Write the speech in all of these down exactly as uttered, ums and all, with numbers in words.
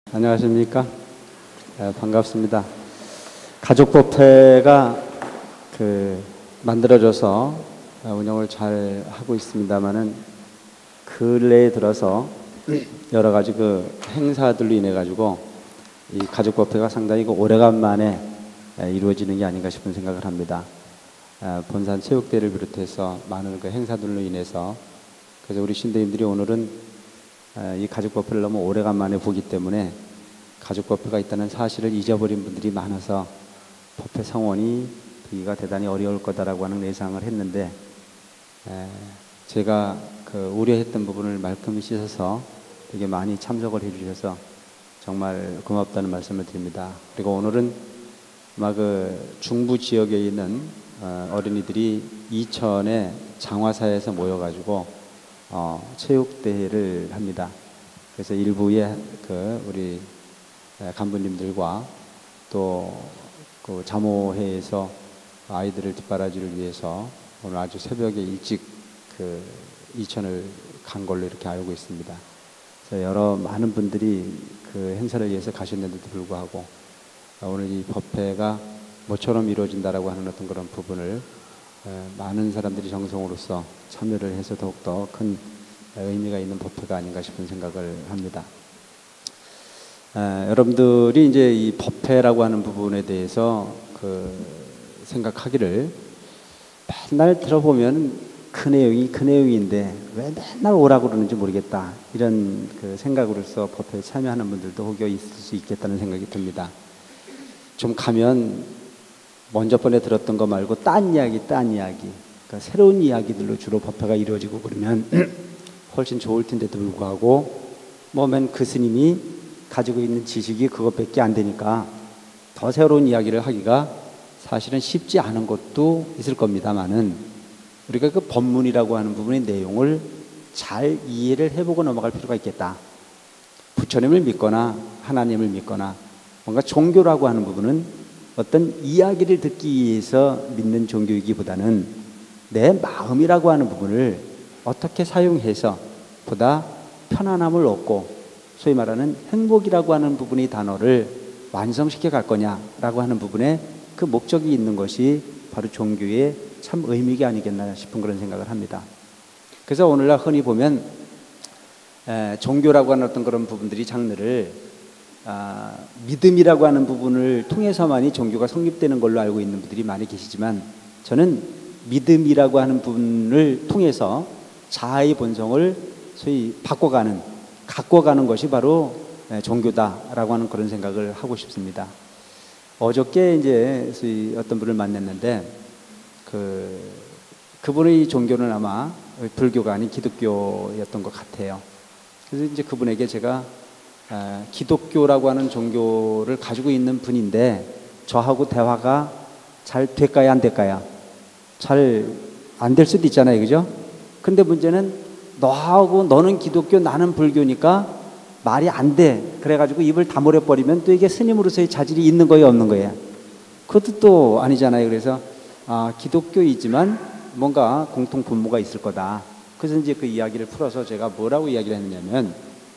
안녕하십니까? 네, 반갑습니다. 가족법회가 그 만들어져서 운영을 잘 하고 있습니다만은 근래에 들어서 여러 가지 그 행사들로 인해 가지고 이 가족법회가 상당히 그 오래간만에 이루어지는 게 아닌가 싶은 생각을 합니다. 본산 체육대회를 비롯해서 많은 그 행사들로 인해서, 그래서 우리 신도님들이 오늘은 이 가족법회를 너무 오래간만에 보기 때문에 가족법회가 있다는 사실을 잊어버린 분들이 많아서 법회 성원이 되기가 대단히 어려울 거다라고 하는 예상을 했는데, 제가 그 우려했던 부분을 말끔히 씻어서 되게 많이 참석을 해주셔서 정말 고맙다는 말씀을 드립니다. 그리고 오늘은 아마 그 중부 지역에 있는 어린이들이 이천의 장화사에서 모여가지고 어, 체육대회를 합니다. 그래서 일부에 그 우리 간부님들과 또 그 자모회에서 아이들을 뒷바라지를 위해서 오늘 아주 새벽에 일찍 그 이천을 간 걸로 이렇게 알고 있습니다. 그래서 여러 많은 분들이 그 행사를 위해서 가셨는데도 불구하고 오늘 이 법회가 모처럼 이루어진다라고 하는 어떤 그런 부분을 많은 사람들이 정성으로서 참여를 해서 더욱더 큰 의미가 있는 법회가 아닌가 싶은 생각을 합니다. 에, 여러분들이 이제 이 법회라고 하는 부분에 대해서 그 생각하기를, 맨날 들어보면 그 내용이 그 내용인데 왜 맨날 오라고 그러는지 모르겠다, 이런 그 생각으로서 법회에 참여하는 분들도 혹여 있을 수 있겠다는 생각이 듭니다. 좀 가면 먼저 번에 들었던 거 말고 딴 이야기, 딴 이야기, 그러니까 새로운 이야기들로 주로 법회가 이루어지고 그러면 훨씬 좋을 텐데도 불구하고 뭐 맨 그 스님이 가지고 있는 지식이 그것밖에 안 되니까 더 새로운 이야기를 하기가 사실은 쉽지 않은 것도 있을 겁니다만은, 우리가 그 법문이라고 하는 부분의 내용을 잘 이해를 해보고 넘어갈 필요가 있겠다. 부처님을 믿거나 하나님을 믿거나 뭔가 종교라고 하는 부분은 어떤 이야기를 듣기 위해서 믿는 종교이기보다는 내 마음이라고 하는 부분을 어떻게 사용해서 보다 편안함을 얻고 소위 말하는 행복이라고 하는 부분의 단어를 완성시켜 갈 거냐라고 하는 부분에 그 목적이 있는 것이 바로 종교의 참 의미가 아니겠나 싶은 그런 생각을 합니다. 그래서 오늘날 흔히 보면 에, 종교라고 하는 어떤 그런 부분들이 장르를 아, 믿음이라고 하는 부분을 통해서만이 종교가 성립되는 걸로 알고 있는 분들이 많이 계시지만, 저는 믿음이라고 하는 부분을 통해서 자아의 본성을 소위 바꿔가는, 가꿔가는 것이 바로 종교다라고 하는 그런 생각을 하고 싶습니다. 어저께 이제 소위 어떤 분을 만났는데 그 그분의 종교는 아마 불교가 아닌 기독교였던 것 같아요. 그래서 이제 그분에게 제가 아, 기독교라고 하는 종교를 가지고 있는 분인데 저하고 대화가 잘 될까요, 안 될까요? 잘 안 될 수도 있잖아요, 그죠? 근데 문제는 너하고 너는 기독교, 나는 불교니까 말이 안 돼. 그래가지고 입을 다물어 버리면 또 이게 스님으로서의 자질이 있는 거예요, 없는 거예요? 그것도 또 아니잖아요. 그래서 아, 기독교이지만 뭔가 공통 분모가 있을 거다. 그래서 이제 그 이야기를 풀어서 제가 뭐라고 이야기를 했냐면,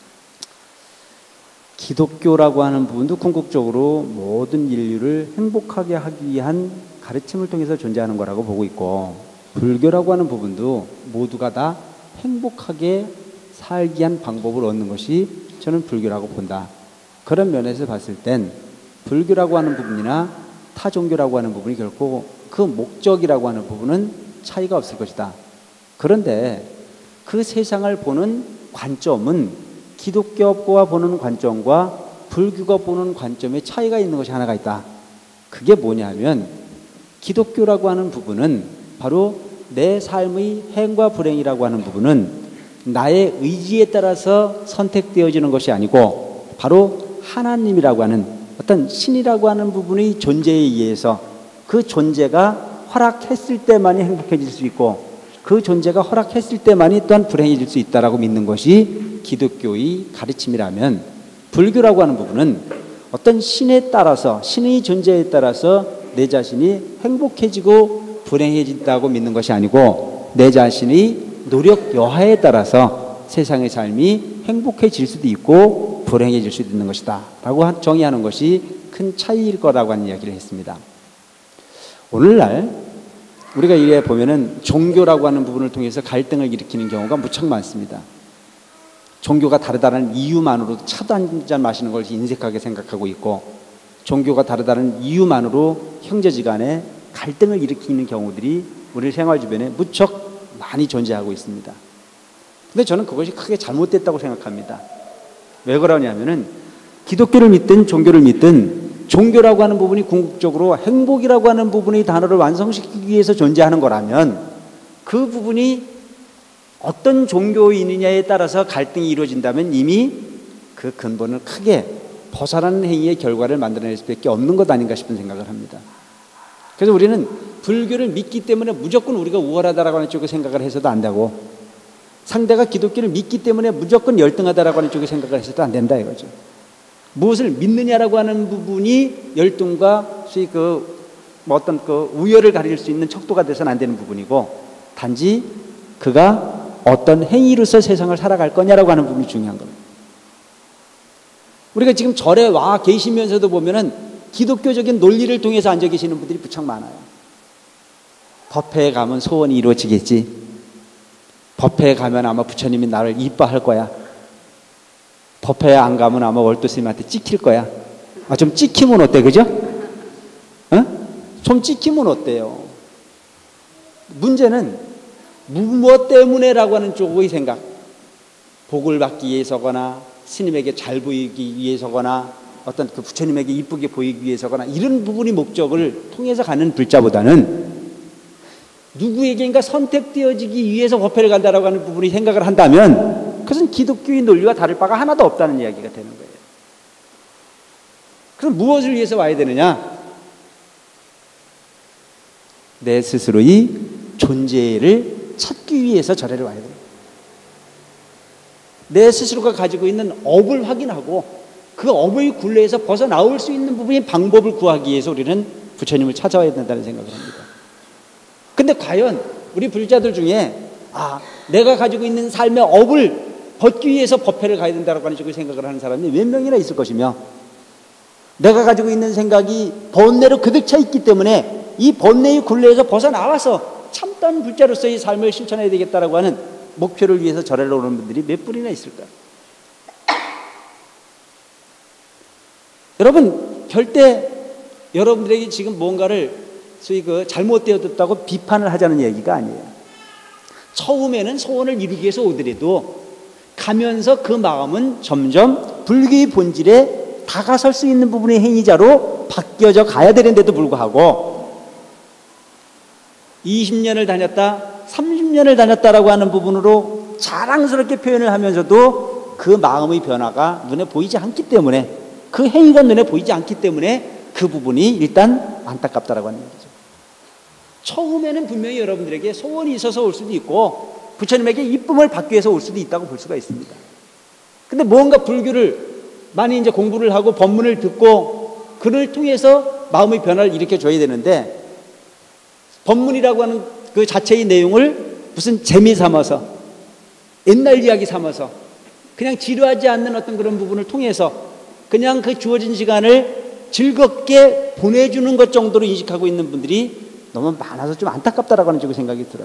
기독교라고 하는 부분도 궁극적으로 모든 인류를 행복하게 하기 위한 가르침을 통해서 존재하는 거라고 보고 있고, 불교라고 하는 부분도 모두가 다 행복하게 살기 위한 방법을 얻는 것이 저는 불교라고 본다. 그런 면에서 봤을 땐 불교라고 하는 부분이나 타 종교라고 하는 부분이 결코 그 목적이라고 하는 부분은 차이가 없을 것이다. 그런데 그 세상을 보는 관점은 기독교가 보는 관점과 불교가 보는 관점에 차이가 있는 것이 하나가 있다. 그게 뭐냐면, 기독교라고 하는 부분은 바로 내 삶의 행과 불행이라고 하는 부분은 나의 의지에 따라서 선택되어지는 것이 아니고 바로 하나님이라고 하는 어떤 신이라고 하는 부분의 존재에 의해서 그 존재가 허락했을 때만이 행복해질 수 있고 그 존재가 허락했을 때만이 또한 불행해질 수 있다라고 믿는 것이 기독교의 가르침이라면, 불교라고 하는 부분은 어떤 신에 따라서, 신의 존재에 따라서 내 자신이 행복해지고 불행해진다고 믿는 것이 아니고 내 자신의 노력 여하에 따라서 세상의 삶이 행복해질 수도 있고 불행해질 수 있는 것이다 라고 정의하는 것이 큰 차이일 거라고 하는 이야기를 했습니다. 오늘날 우리가 이래 보면은 종교라고 하는 부분을 통해서 갈등을 일으키는 경우가 무척 많습니다. 종교가 다르다는 이유만으로 차도 한 잔 마시는 걸 인색하게 생각하고 있고, 종교가 다르다는 이유만으로 형제지간에 갈등을 일으키는 경우들이 우리 생활 주변에 무척 많이 존재하고 있습니다. 근데 저는 그것이 크게 잘못됐다고 생각합니다. 왜 그러냐면은 기독교를 믿든 종교를 믿든 종교라고 하는 부분이 궁극적으로 행복이라고 하는 부분의 단어를 완성시키기 위해서 존재하는 거라면 그 부분이 어떤 종교인이냐에 따라서 갈등이 이루어진다면 이미 그 근본을 크게 벗어나는 행위의 결과를 만들어낼 수밖에 없는 것 아닌가 싶은 생각을 합니다. 그래서 우리는 불교를 믿기 때문에 무조건 우리가 우월하다라고 하는 쪽에 생각을 해서도 안 되고, 상대가 기독교를 믿기 때문에 무조건 열등하다라고 하는 쪽에 생각을 해서도 안 된다 이거죠. 무엇을 믿느냐라고 하는 부분이 열등과 소위 그 뭐 어떤 그 우열을 가릴 수 있는 척도가 돼서는 안 되는 부분이고, 단지 그가 어떤 행위로서 세상을 살아갈 거냐라고 하는 부분이 중요한 겁니다. 우리가 지금 절에 와 계시면서도 보면은 기독교적인 논리를 통해서 앉아 계시는 분들이 무척 많아요. 법회에 가면 소원이 이루어지겠지. 법회에 가면 아마 부처님이 나를 이뻐할 거야. 법회에 안 가면 아마 월도스님한테 찍힐 거야. 아, 좀 찍히면 어때, 그죠? 어? 좀 찍히면 어때요? 문제는 무엇 때문에라고 하는 쪽의 생각, 복을 받기 위해서거나 스님에게 잘 보이기 위해서거나 어떤 그 부처님에게 이쁘게 보이기 위해서거나 이런 부분이 목적을 통해서 가는 불자보다는 누구에게인가 선택되어지기 위해서 법회를 간다라고 하는 부분이 생각을 한다면 그것은 기독교의 논리와 다를 바가 하나도 없다는 이야기가 되는 거예요. 그럼 무엇을 위해서 와야 되느냐? 내 스스로의 존재를 찾기 위해서 절에를 와야 됩니다. 내 스스로가 가지고 있는 업을 확인하고 그 업의 굴레에서 벗어나올 수 있는 부분의 방법을 구하기 위해서 우리는 부처님을 찾아와야 된다는 생각을 합니다. 근데 과연 우리 불자들 중에 아, 내가 가지고 있는 삶의 업을 벗기 위해서 법회를 가야 된다고 하는 식으로 생각을 하는 사람이 몇 명이나 있을 것이며, 내가 가지고 있는 생각이 번뇌로 그득 차 있기 때문에 이 번뇌의 굴레에서 벗어나와서 참된 불자로서의 삶을 실천해야 되겠다라고 하는 목표를 위해서 절에를 오는 분들이 몇 분이나 있을까요? 여러분, 절대 여러분들에게 지금 뭔가를 소위 그 잘못되어졌다고 비판을 하자는 얘기가 아니에요. 처음에는 소원을 이루기 위해서 오더라도 가면서 그 마음은 점점 불교의 본질에 다가설 수 있는 부분의 행위자로 바뀌어져 가야 되는데도 불구하고 이십 년을 다녔다, 삼십 년을 다녔다라고 하는 부분으로 자랑스럽게 표현을 하면서도 그 마음의 변화가 눈에 보이지 않기 때문에, 그 행위가 눈에 보이지 않기 때문에 그 부분이 일단 안타깝다라고 하는 얘기죠. 처음에는 분명히 여러분들에게 소원이 있어서 올 수도 있고 부처님에게 이쁨을 받기 위해서 올 수도 있다고 볼 수가 있습니다. 근데 뭔가 불교를 많이 이제 공부를 하고 법문을 듣고 그를 통해서 마음의 변화를 일으켜 줘야 되는데, 법문이라고 하는 그 자체의 내용을 무슨 재미 삼아서, 옛날 이야기 삼아서 그냥 지루하지 않는 어떤 그런 부분을 통해서 그냥 그 주어진 시간을 즐겁게 보내주는 것 정도로 인식하고 있는 분들이 너무 많아서 좀 안타깝다라고 하는 생각이 들어요.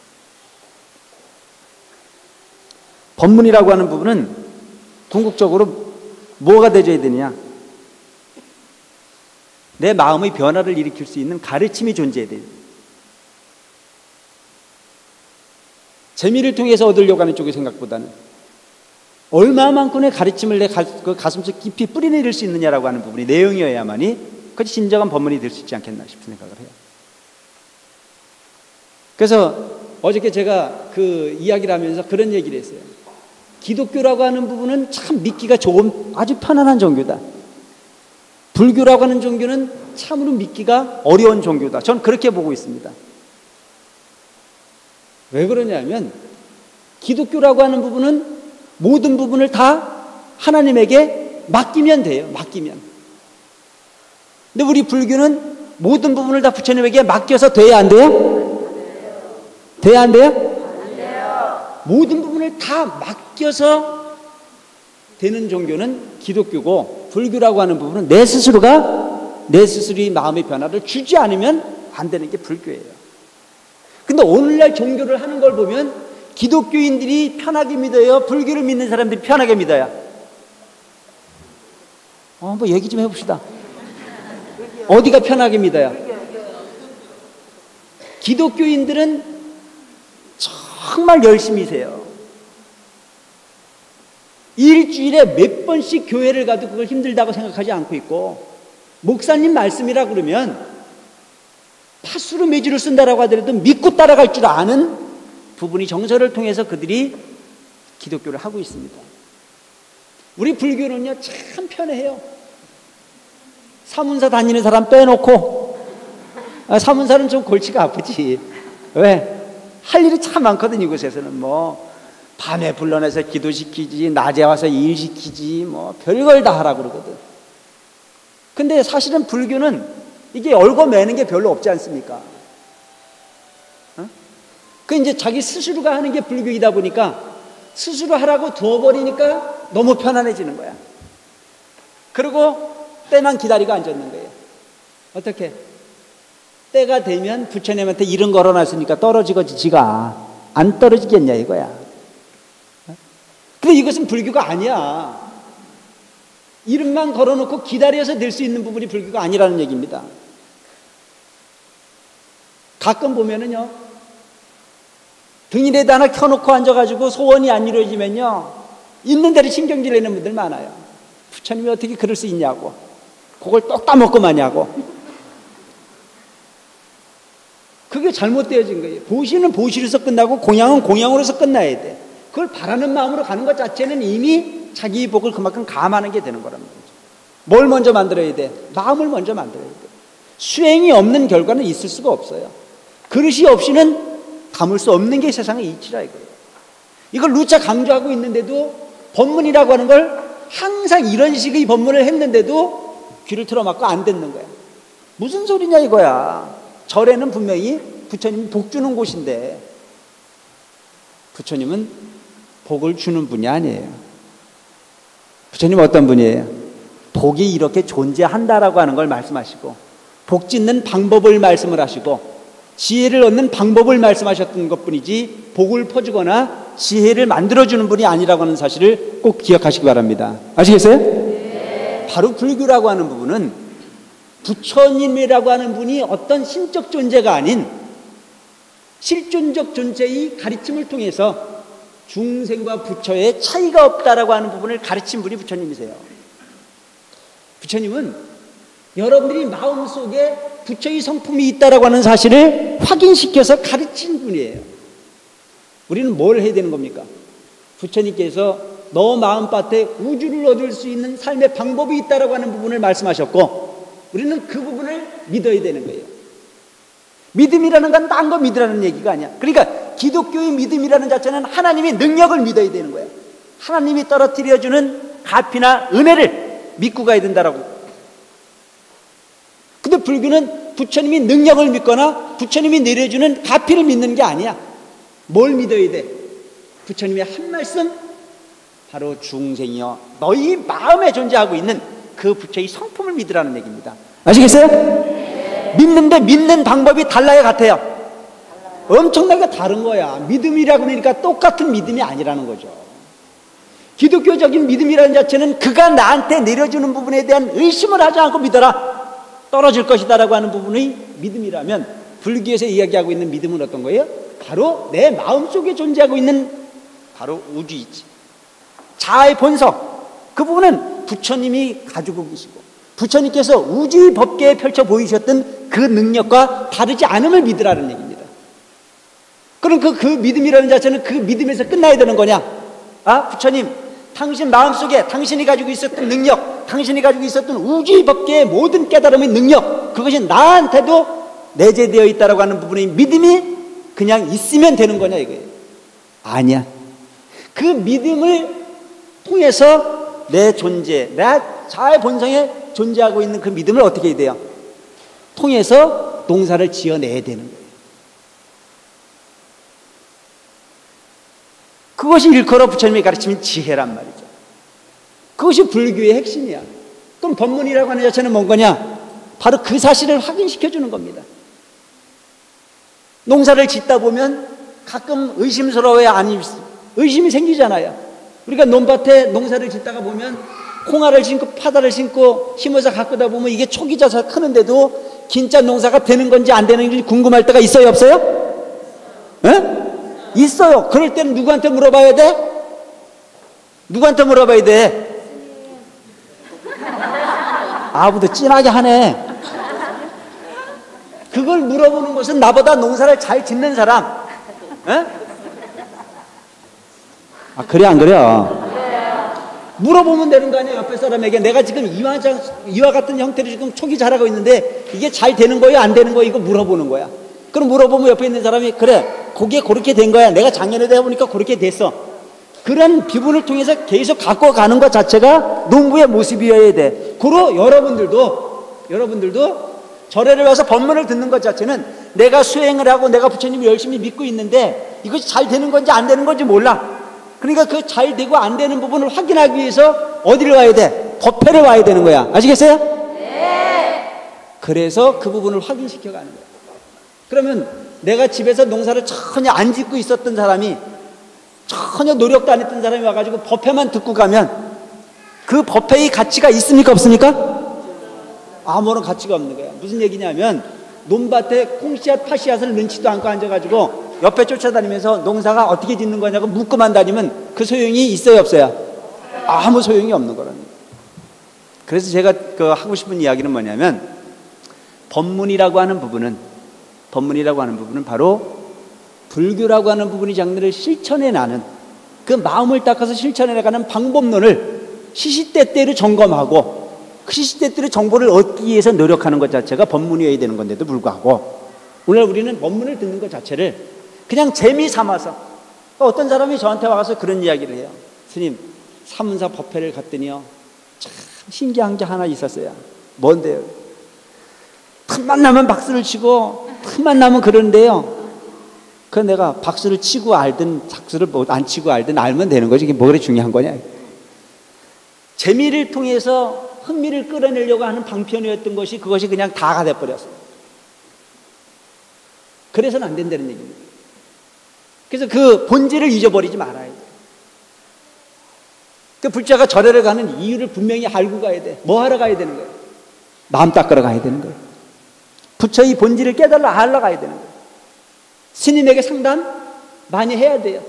법문이라고 하는 부분은 궁극적으로 뭐가 되어야 되느냐? 내 마음의 변화를 일으킬 수 있는 가르침이 존재해야 돼요. 재미를 통해서 얻으려고 하는 쪽의 생각보다는 얼마만큼의 가르침을 내 그 가슴속 깊이 뿌리내릴 수 있느냐라고 하는 부분이 내용이어야만이 그것이 진정한 법문이 될 수 있지 않겠나 싶은 생각을 해요. 그래서 어저께 제가 그 이야기를 하면서 그런 얘기를 했어요. 기독교라고 하는 부분은 참 믿기가 좋은 아주 편안한 종교다. 불교라고 하는 종교는 참으로 믿기가 어려운 종교다. 저는 그렇게 보고 있습니다. 왜 그러냐면 기독교라고 하는 부분은 모든 부분을 다 하나님에게 맡기면 돼요. 맡기면. 근데 우리 불교는 모든 부분을 다 부처님에게 맡겨서 돼야 안 돼요? 돼야 안 돼요? 안 돼요. 모든 부분을 다 맡겨서 되는 종교는 기독교고, 불교라고 하는 부분은 내 스스로가 내 스스로의 마음의 변화를 주지 않으면 안 되는 게 불교예요. 근데 오늘날 종교를 하는 걸 보면 기독교인들이 편하게 믿어요? 불교를 믿는 사람들이 편하게 믿어요? 어, 한번 얘기 좀 해봅시다. 어디가 편하게 믿어요? 기독교인들은 정말 열심히세요. 일주일에 몇 번씩 교회를 가도 그걸 힘들다고 생각하지 않고 있고, 목사님 말씀이라 그러면 파수로 매주를 쓴다라고 하더라도 믿고 따라갈 줄 아는 부분이 정서를 통해서 그들이 기독교를 하고 있습니다. 우리 불교는요 참 편해요. 사문사 다니는 사람 빼놓고, 아, 사문사는 좀 골치가 아프지. 왜? 할 일이 참 많거든. 이곳에서는 뭐 밤에 불러내서 기도시키지, 낮에 와서 일시키지, 뭐 별걸 다 하라고 그러거든. 근데 사실은 불교는 이게 얽어매는 게 별로 없지 않습니까? 어? 그 이제 자기 스스로가 하는 게 불교이다 보니까 스스로 하라고 두어버리니까 너무 편안해지는 거야. 그리고 때만 기다리고 앉았는 거예요. 어떻게? 때가 되면 부처님한테 이름 걸어놨으니까 떨어지겠지. 지가 안 떨어지겠냐 이거야. 근데 이것은 불교가 아니야. 이름만 걸어놓고 기다려서 될 수 있는 부분이 불교가 아니라는 얘기입니다. 가끔 보면은요, 등일에다 하나 켜놓고 앉아가지고 소원이 안 이루어지면요 있는 대로 신경질 내는 분들 많아요. 부처님이 어떻게 그럴 수 있냐고, 그걸 똑 따먹고 마냐고. 그게 잘못되어진 거예요. 보시는 보시로서 끝나고 공양은 공양으로서 끝나야 돼. 그걸 바라는 마음으로 가는 것 자체는 이미 자기 복을 그만큼 감하는 게 되는 거란 말이죠. 뭘 먼저 만들어야 돼? 마음을 먼저 만들어야 돼. 수행이 없는 결과는 있을 수가 없어요. 그릇이 없이는 담을 수 없는 게 세상의 이치라 이거예요. 이걸 누차 강조하고 있는데도 법문이라고 하는 걸 항상 이런 식의 법문을 했는데도 귀를 틀어막고 안 듣는 거야. 무슨 소리냐 이거야. 절에는 분명히 부처님이 복 주는 곳인데 부처님은 복을 주는 분이 아니에요. 부처님은 어떤 분이에요? 복이 이렇게 존재한다라고 하는 걸 말씀하시고, 복 짓는 방법을 말씀을 하시고, 지혜를 얻는 방법을 말씀하셨던 것뿐이지 복을 퍼주거나 지혜를 만들어주는 분이 아니라고 하는 사실을 꼭 기억하시기 바랍니다. 아시겠어요? 네. 바로 불교라고 하는 부분은 부처님이라고 하는 분이 어떤 신적 존재가 아닌 실존적 존재의 가르침을 통해서 중생과 부처의 차이가 없다라고 하는 부분을 가르친 분이 부처님이세요. 부처님은 여러분들이 마음속에 부처의 성품이 있다라고 하는 사실을 확인시켜서 가르친 분이에요. 우리는 뭘 해야 되는 겁니까? 부처님께서 너 마음밭에 우주를 얻을 수 있는 삶의 방법이 있다라고 하는 부분을 말씀하셨고, 우리는 그 부분을 믿어야 되는 거예요. 믿음이라는 건 딴 거 믿으라는 얘기가 아니야. 그러니까 기독교의 믿음이라는 자체는 하나님의 능력을 믿어야 되는 거예요. 하나님이 떨어뜨려주는 가피나 은혜를 믿고 가야 된다라고. 근데 불교는 부처님이 능력을 믿거나 부처님이 내려주는 가피를 믿는 게 아니야. 뭘 믿어야 돼? 부처님의 한 말씀, 바로 중생이여 너희 마음에 존재하고 있는 그 부처의 성품을 믿으라는 얘기입니다. 아시겠어요? 네. 믿는데 믿는 방법이 달라야 같아요. 엄청나게 다른 거야. 믿음이라고 그러니까 똑같은 믿음이 아니라는 거죠. 기독교적인 믿음이라는 자체는 그가 나한테 내려주는 부분에 대한 의심을 하지 않고 믿어라, 떨어질 것이다 라고 하는 부분의 믿음이라면, 불교에서 이야기하고 있는 믿음은 어떤 거예요? 바로 내 마음속에 존재하고 있는 바로 우주이지, 자아의 본성, 그 부분은 부처님이 가지고 계시고 부처님께서 우주의 법계에 펼쳐 보이셨던 그 능력과 다르지 않음을 믿으라는 얘기입니다. 그럼 그, 그 믿음이라는 자체는 그 믿음에서 끝나야 되는 거냐? 아, 부처님, 당신 마음속에 당신이 가지고 있었던 능력, 당신이 가지고 있었던 우주의 법계의 모든 깨달음의 능력, 그것이 나한테도 내재되어 있다라고 하는 부분의 믿음이 그냥 있으면 되는 거냐 이거예요. 아니야. 그 믿음을 통해서 내 존재, 내 자아의 본성에 존재하고 있는 그 믿음을 어떻게 해야 돼요? 통해서 농사를 지어내야 되는 거예요. 그것이 일컬어 부처님이 가르치는 지혜란 말이죠. 그것이 불교의 핵심이야. 그럼 법문이라고 하는 자체는 뭔 거냐? 바로 그 사실을 확인시켜 주는 겁니다. 농사를 짓다 보면 가끔 의심스러워야 아니 의심이 생기잖아요. 우리가 논밭에 농사를 짓다가 보면 콩알을 심고 파다를 심고 심어서 가꾸다 보면 이게 촉이 져서 크는데도 진짜 농사가 되는 건지 안 되는 건지 궁금할 때가 있어요, 없어요? 에? 있어요. 그럴 때는 누구한테 물어봐야 돼? 누구한테 물어봐야 돼? 아부도 진하게 하네. 그걸 물어보는 것은 나보다 농사를 잘 짓는 사람. 에? 아, 그래 안 그래요? 물어보면 되는 거 아니에요? 옆에 사람에게 내가 지금 이와, 이와 같은 형태로 지금 촉이 자라고 있는데 이게 잘 되는 거예요? 안 되는 거예요? 이거 물어보는 거야. 그럼 물어보면 옆에 있는 사람이 그래, 그게 그렇게 된 거야. 내가 작년에도 해보니까 그렇게 됐어. 그런 비분을 통해서 계속 갖고 가는 것 자체가 농부의 모습이어야 돼. 그리고 여러분들도 여러분들도 절에를 와서 법문을 듣는 것 자체는 내가 수행을 하고 내가 부처님을 열심히 믿고 있는데 이것이 잘 되는 건지 안 되는 건지 몰라. 그러니까 그 잘 되고 안 되는 부분을 확인하기 위해서 어디를 와야 돼? 법회를 와야 되는 거야. 아시겠어요? 네. 그래서 그 부분을 확인시켜 가는 거야. 그러면 내가 집에서 농사를 전혀 안 짓고 있었던 사람이 전혀 노력도 안 했던 사람이 와가지고 법회만 듣고 가면 그 법회의 가치가 있습니까? 없습니까? 아무런 가치가 없는 거야. 무슨 얘기냐면 논밭에 콩씨앗 파씨앗을 넣지도 않고 앉아가지고 옆에 쫓아다니면서 농사가 어떻게 짓는 거냐고 묻고만 다니면 그 소용이 있어요, 없어요? 아무 소용이 없는 거라는 거예요. 그래서 제가 그 하고 싶은 이야기는 뭐냐면 법문이라고 하는 부분은 법문이라고 하는 부분은 바로 불교라고 하는 부분이 장르를 실천해 나는 그 마음을 닦아서 실천해 나가는 방법론을 시시때때로 점검하고 그 시시때때로 정보를 얻기 위해서 노력하는 것 자체가 법문이어야 되는 건데도 불구하고 오늘 우리는 법문을 듣는 것 자체를 그냥 재미 삼아서 어떤 사람이 저한테 와서 그런 이야기를 해요. 스님, 사문사 법회를 갔더니요 참 신기한 게 하나 있었어요. 뭔데요? 틈만 나면 박수를 치고 틈만 나면 그러는데요. 그 내가 박수를 치고 알든 박수를 안 치고 알든 알면 되는 거지. 이게 뭐가 중요한 거냐. 재미를 통해서 흥미를 끌어내려고 하는 방편이었던 것이 그것이 그냥 다가 돼버렸어요. 그래서는 안 된다는 얘기입니다. 그래서 그 본질을 잊어버리지 말아야 돼. 그 불자가 절에를 가는 이유를 분명히 알고 가야 돼. 뭐 하러 가야 되는 거예요? 마음 닦으러 가야 되는 거예요. 부처의 본질을 깨달아 알러 가야 되는 거예요. 스님에게 상담 많이 해야 돼요.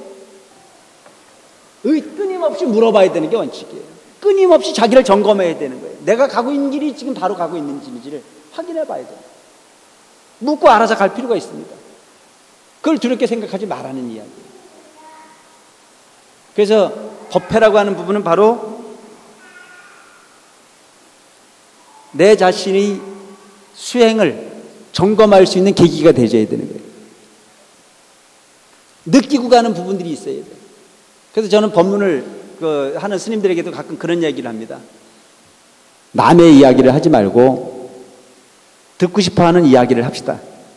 끊임없이 물어봐야 되는 게 원칙이에요. 끊임없이 자기를 점검해야 되는 거예요. 내가 가고 있는 길이 지금 바로 가고 있는지를 확인해 봐야 돼요. 묻고 알아서 갈 필요가 있습니다. 그걸 두렵게 생각하지 말라는 이야기예요. 그래서 법회라고 하는 부분은 바로 내 자신의 수행을 점검할 수 있는 계기가 되어야 되는 거예요. 느끼고 가는 부분들이 있어야 돼요. 그래서 저는 법문을 그 하는 스님들에게도 가끔 그런 얘기를 합니다. 남의 이야기를 하지 말고 듣고 싶어하는 이야기를 합시다.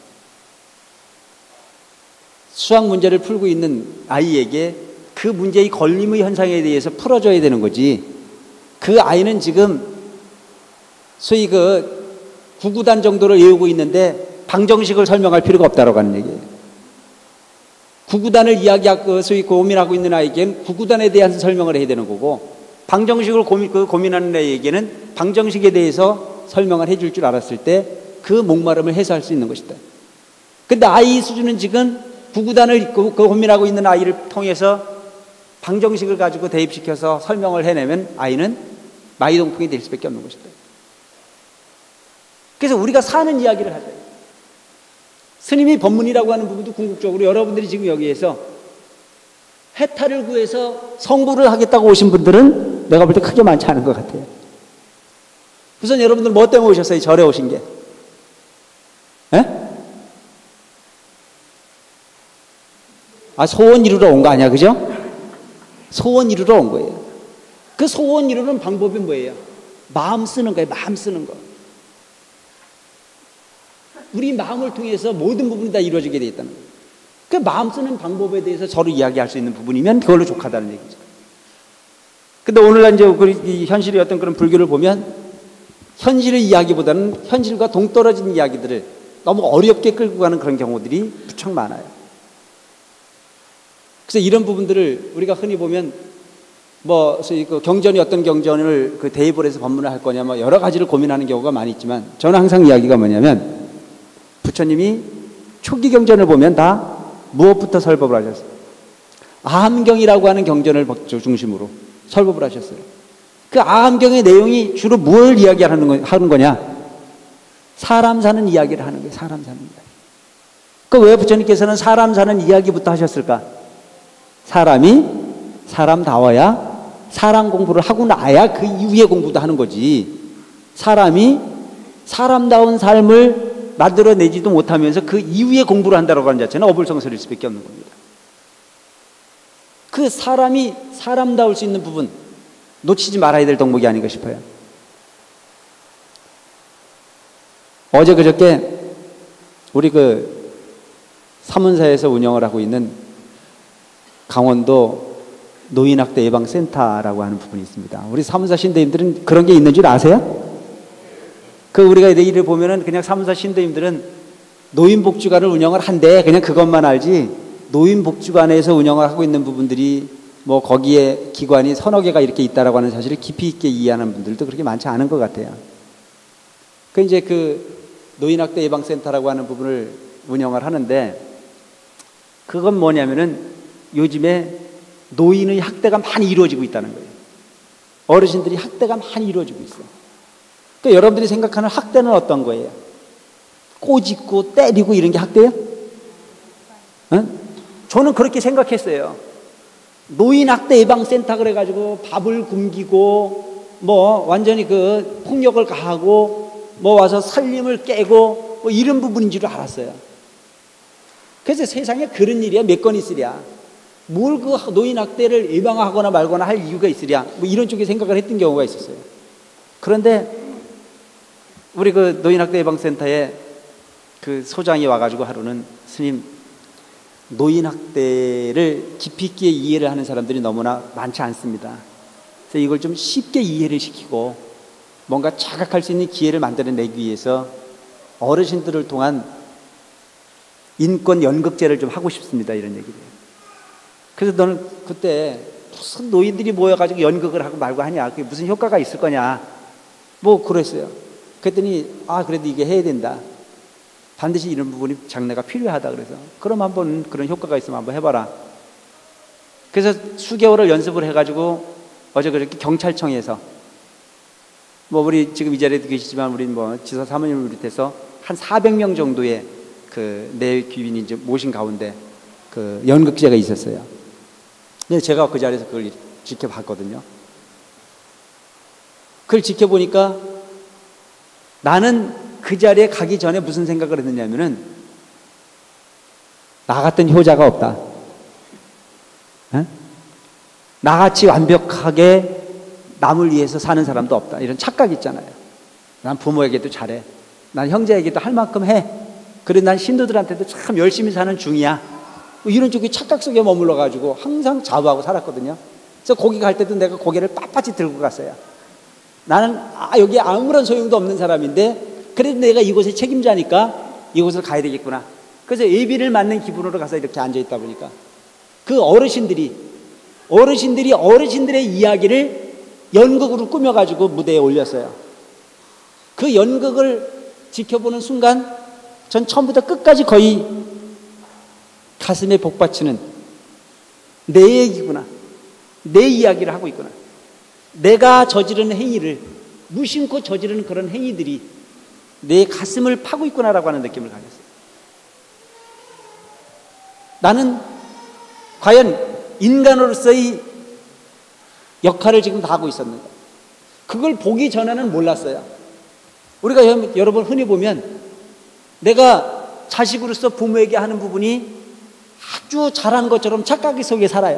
수학 문제를 풀고 있는 아이에게 그 문제의 걸림의 현상에 대해서 풀어줘야 되는 거지. 그 아이는 지금 소위 그 구구단 정도를 외우고 있는데 방정식을 설명할 필요가 없다라고 하는 얘기예요. 구구단을 이야기하고 소위 고민하고 있는 아이에게는 구구단에 대한 설명을 해야 되는 거고 방정식을 고민, 그 고민하는 아이에게는 방정식에 대해서 설명을 해줄 줄 알았을 때 그 목마름을 해소할 수 있는 것이다. 근데 아이 수준은 지금 구구단을 그 고민하고 있는 아이를 통해서 방정식을 가지고 대입시켜서 설명을 해내면 아이는 마이동풍이 될 수밖에 없는 것이다. 그래서 우리가 사는 이야기를 하자. 스님이 법문이라고 하는 부분도 궁극적으로 여러분들이 지금 여기에서 해탈을 구해서 성불을 하겠다고 오신 분들은 내가 볼 때 크게 많지 않은 것 같아요. 우선 여러분들 뭐 때문에 오셨어요? 절에 오신 게? 에? 아, 소원 이루러 온 거 아니야, 그죠? 소원 이루러 온 거예요. 그 소원 이루는 방법이 뭐예요? 마음 쓰는 거예요. 마음 쓰는 거. 우리 마음을 통해서 모든 부분이 다 이루어지게 되어 있다는 거예요. 그 그 마음 쓰는 방법에 대해서 서로 이야기할 수 있는 부분이면 그걸로 족하다는 얘기죠. 근데 오늘날 이제 이 현실의 어떤 그런 불교를 보면 현실의 이야기보다는 현실과 동떨어진 이야기들을 너무 어렵게 끌고 가는 그런 경우들이 무척 많아요. 그래서 이런 부분들을 우리가 흔히 보면 뭐 그 경전이 어떤 경전을 그 대입을 해서 법문을 할 거냐 뭐 여러 가지를 고민하는 경우가 많이 있지만 저는 항상 이야기가 뭐냐면 부처님이 초기 경전을 보면 다 무엇부터 설법을 하셨어요? 아함경이라고 하는 경전을 중심으로 설법을 하셨어요. 그 아함경의 내용이 주로 뭘 이야기하는 하는 거냐? 사람 사는 이야기를 하는 거예요. 사람 사는 이야기. 그 왜 부처님께서는 사람 사는 이야기부터 하셨을까? 사람이 사람다워야 사람 공부를 하고 나야 그 이후의 공부도 하는 거지. 사람이 사람다운 삶을 만들어내지도 못하면서 그 이후의 공부를 한다고 하는 자체는 어불성설일 수밖에 없는 겁니다. 그 사람이 사람다울 수 있는 부분 놓치지 말아야 될 덕목이 아닌가 싶어요. 어제 그저께 우리 그 사문사에서 운영을 하고 있는 강원도 노인학대 예방센터라고 하는 부분이 있습니다. 우리 사문사 신도님들은 그런 게 있는 줄 아세요? 그 우리가 일을 보면은 그냥 사문사 신도님들은 노인복지관을 운영을 한대 그냥 그것만 알지 노인복지관에서 운영을 하고 있는 부분들이 뭐 거기에 기관이 서너 개가 이렇게 있다라고 하는 사실을 깊이 있게 이해하는 분들도 그렇게 많지 않은 것 같아요. 그 이제 그 노인학대 예방센터라고 하는 부분을 운영을 하는데 그건 뭐냐면은 요즘에 노인의 학대가 많이 이루어지고 있다는 거예요. 어르신들이 학대가 많이 이루어지고 있어요. 그러니까 여러분들이 생각하는 학대는 어떤 거예요? 꼬집고 때리고 이런 게 학대예요? 응? 저는 그렇게 생각했어요. 노인학대 예방센터 그래가지고 밥을 굶기고 뭐 완전히 그 폭력을 가하고 뭐 와서 살림을 깨고 뭐 이런 부분인 줄 알았어요. 그래서 세상에 그런 일이야 몇 건 있으랴. 뭘 그 노인학대를 예방하거나 말거나 할 이유가 있으랴. 뭐 이런 쪽에 생각을 했던 경우가 있었어요. 그런데 우리 그 노인학대 예방센터에 그 소장이 와가지고 하루는 스님 노인학대를 깊이 있게 이해를 하는 사람들이 너무나 많지 않습니다. 그래서 이걸 좀 쉽게 이해를 시키고 뭔가 자각할 수 있는 기회를 만들어내기 위해서 어르신들을 통한 인권 연극제를 좀 하고 싶습니다. 이런 얘기를 해요. 그래서 너는 그때 무슨 노인들이 모여가지고 연극을 하고 말고 하냐? 그게 무슨 효과가 있을 거냐? 뭐 그랬어요. 그랬더니 아 그래도 이게 해야 된다. 반드시 이런 부분이 장래가 필요하다 그래서 그럼 한번 그런 효과가 있으면 한번 해봐라. 그래서 수개월을 연습을 해가지고 어제 그렇게 경찰청에서 뭐 우리 지금 이 자리에도 계시지만 우리 뭐 지사 사모님을 비롯해서 한 사백 명 정도의 그 내 귀빈이 이제 모신 가운데 그 연극제가 있었어요. 근데 제가 그 자리에서 그걸 지켜봤거든요. 그걸 지켜보니까 나는 그 자리에 가기 전에 무슨 생각을 했느냐면은 나 같은 효자가 없다. 에? 나같이 완벽하게 남을 위해서 사는 사람도 없다. 이런 착각이 있잖아요. 난 부모에게도 잘해. 난 형제에게도 할 만큼 해. 그래 난 신도들한테도 참 열심히 사는 중이야. 뭐 이런 쪽에 착각 속에 머물러 가지고 항상 자부하고 살았거든요. 그래서 거기 갈 때도 내가 고개를 빳빳이 들고 갔어요. 나는 아, 여기에 아무런 소용도 없는 사람인데 그래도 내가 이곳의 책임자니까 이곳을 가야 되겠구나. 그래서 예비를 맞는 기분으로 가서 이렇게 앉아있다 보니까 그 어르신들이 어르신들이 어르신들의 이야기를 연극으로 꾸며가지고 무대에 올렸어요. 그 연극을 지켜보는 순간 전 처음부터 끝까지 거의 가슴에 복받치는 내 얘기구나. 내 이야기를 하고 있구나. 내가 저지르는 행위를 무심코 저지르는 그런 행위들이 내 가슴을 파고 있구나라고 하는 느낌을 가졌어요. 나는 과연 인간으로서의 역할을 지금 다 하고 있었는가? 그걸 보기 전에는 몰랐어요. 우리가 여러분 흔히 보면 내가 자식으로서 부모에게 하는 부분이 아주 잘한 것처럼 착각 속에 살아요.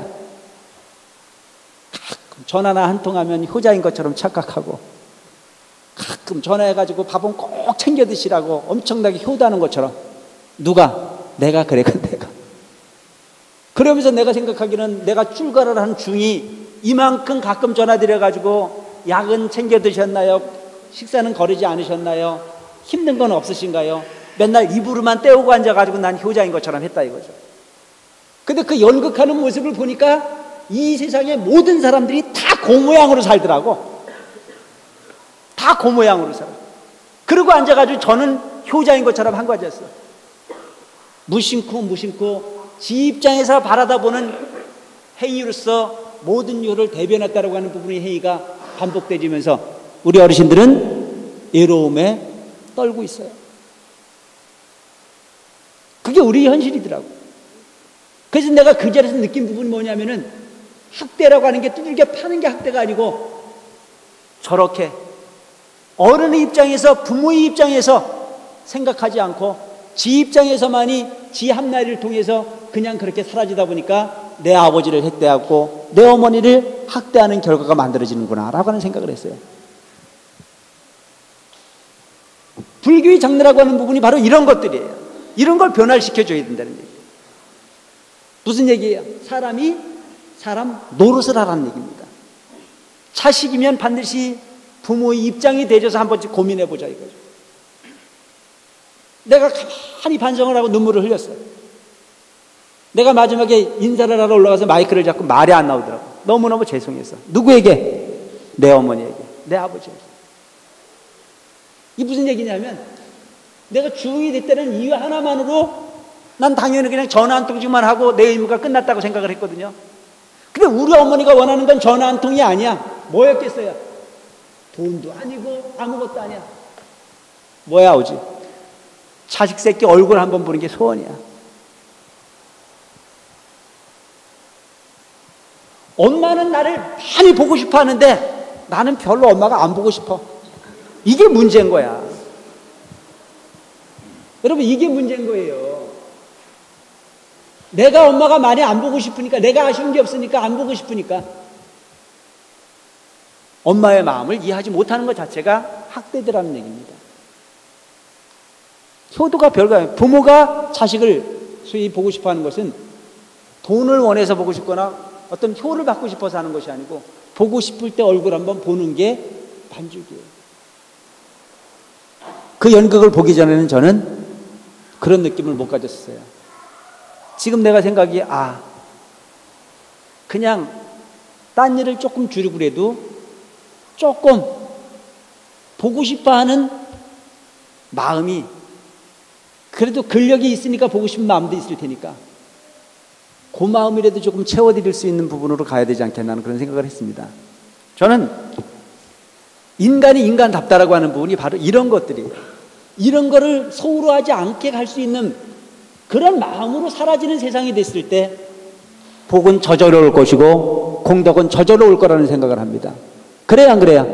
가끔 전화나 한 통하면 효자인 것처럼 착각하고 가끔 전화해가지고 밥은 꼭 챙겨 드시라고 엄청나게 효도하는 것처럼 누가? 내가 그래. 그 내가 그러면서 내가 생각하기는 내가 출가를 한 중이 이만큼 가끔 전화드려가지고 약은 챙겨 드셨나요? 식사는 거르지 않으셨나요? 힘든 건 없으신가요? 맨날 입으로만 때우고 앉아가지고 난 효자인 것처럼 했다 이거죠. 근데 그 연극하는 모습을 보니까 이 세상의 모든 사람들이 다 그 모양으로 살더라고. 다 그 모양으로 살아. 그러고 앉아가지고 저는 효자인 것처럼 한 거였어. 무심코 무심코 지 입장에서 바라다 보는 행위로서 모든 요를 대변했다라고 하는 부분의 행위가 반복되지면서 우리 어르신들은 외로움에 떨고 있어요. 그게 우리 현실이더라고. 그래서 내가 그 자리에서 느낀 부분이 뭐냐면은 학대라고 하는 게 두들겨 파는 게 학대가 아니고 저렇게 어른의 입장에서 부모의 입장에서 생각하지 않고 지 입장에서만이 지 앞날을 통해서 그냥 그렇게 사라지다 보니까 내 아버지를 학대하고 내 어머니를 학대하는 결과가 만들어지는구나 라고 하는 생각을 했어요. 불교의 장르라고 하는 부분이 바로 이런 것들이에요. 이런 걸 변화시켜줘야 된다는 얘기예요. 무슨 얘기예요? 사람이 사람 노릇을 하라는 얘기입니다. 자식이면 반드시 부모의 입장이 되어서 한 번씩 고민해보자 이거죠. 내가 가만히 반성을 하고 눈물을 흘렸어요. 내가 마지막에 인사를 하러 올라가서 마이크를 잡고 말이 안 나오더라고. 너무너무 죄송했어. 누구에게? 내 어머니에게, 내 아버지에게. 이게 무슨 얘기냐면 내가 주인이 됐다는 이유 하나만으로 난 당연히 그냥 전화 한 통씩만 하고 내 의무가 끝났다고 생각을 했거든요. 근데 우리 어머니가 원하는 건 전화 한 통이 아니야. 뭐였겠어요? 돈도 아니고 아무것도 아니야. 뭐야 오지? 자식 새끼 얼굴 한번 보는 게 소원이야. 엄마는 나를 많이 보고 싶어 하는데 나는 별로 엄마가 안 보고 싶어. 이게 문제인 거야. 여러분 이게 문제인 거예요. 내가 엄마가 많이 안 보고 싶으니까, 내가 아쉬운 게 없으니까 안 보고 싶으니까 엄마의 마음을 이해하지 못하는 것 자체가 학대더라는 얘기입니다. 효도가 별거 아니에요. 부모가 자식을 소위 보고 싶어 하는 것은 돈을 원해서 보고 싶거나 어떤 효를 받고 싶어서 하는 것이 아니고 보고 싶을 때 얼굴 한번 보는 게 만족이에요. 그 연극을 보기 전에는 저는 그런 느낌을 못 가졌어요. 지금 내가 생각이 아 그냥 딴 일을 조금 줄이고 그래도 조금 보고 싶어하는 마음이 그래도 근력이 있으니까 보고 싶은 마음도 있을 테니까 그 마음이라도 조금 채워드릴 수 있는 부분으로 가야 되지 않겠나 하는 그런 생각을 했습니다. 저는 인간이 인간답다라고 하는 부분이 바로 이런 것들이에요. 이런 거를 소홀하지 않게 갈 수 있는 그런 마음으로 사라지는 세상이 됐을 때 복은 저절로 올 것이고 공덕은 저절로 올 거라는 생각을 합니다. 그래요 안 그래요?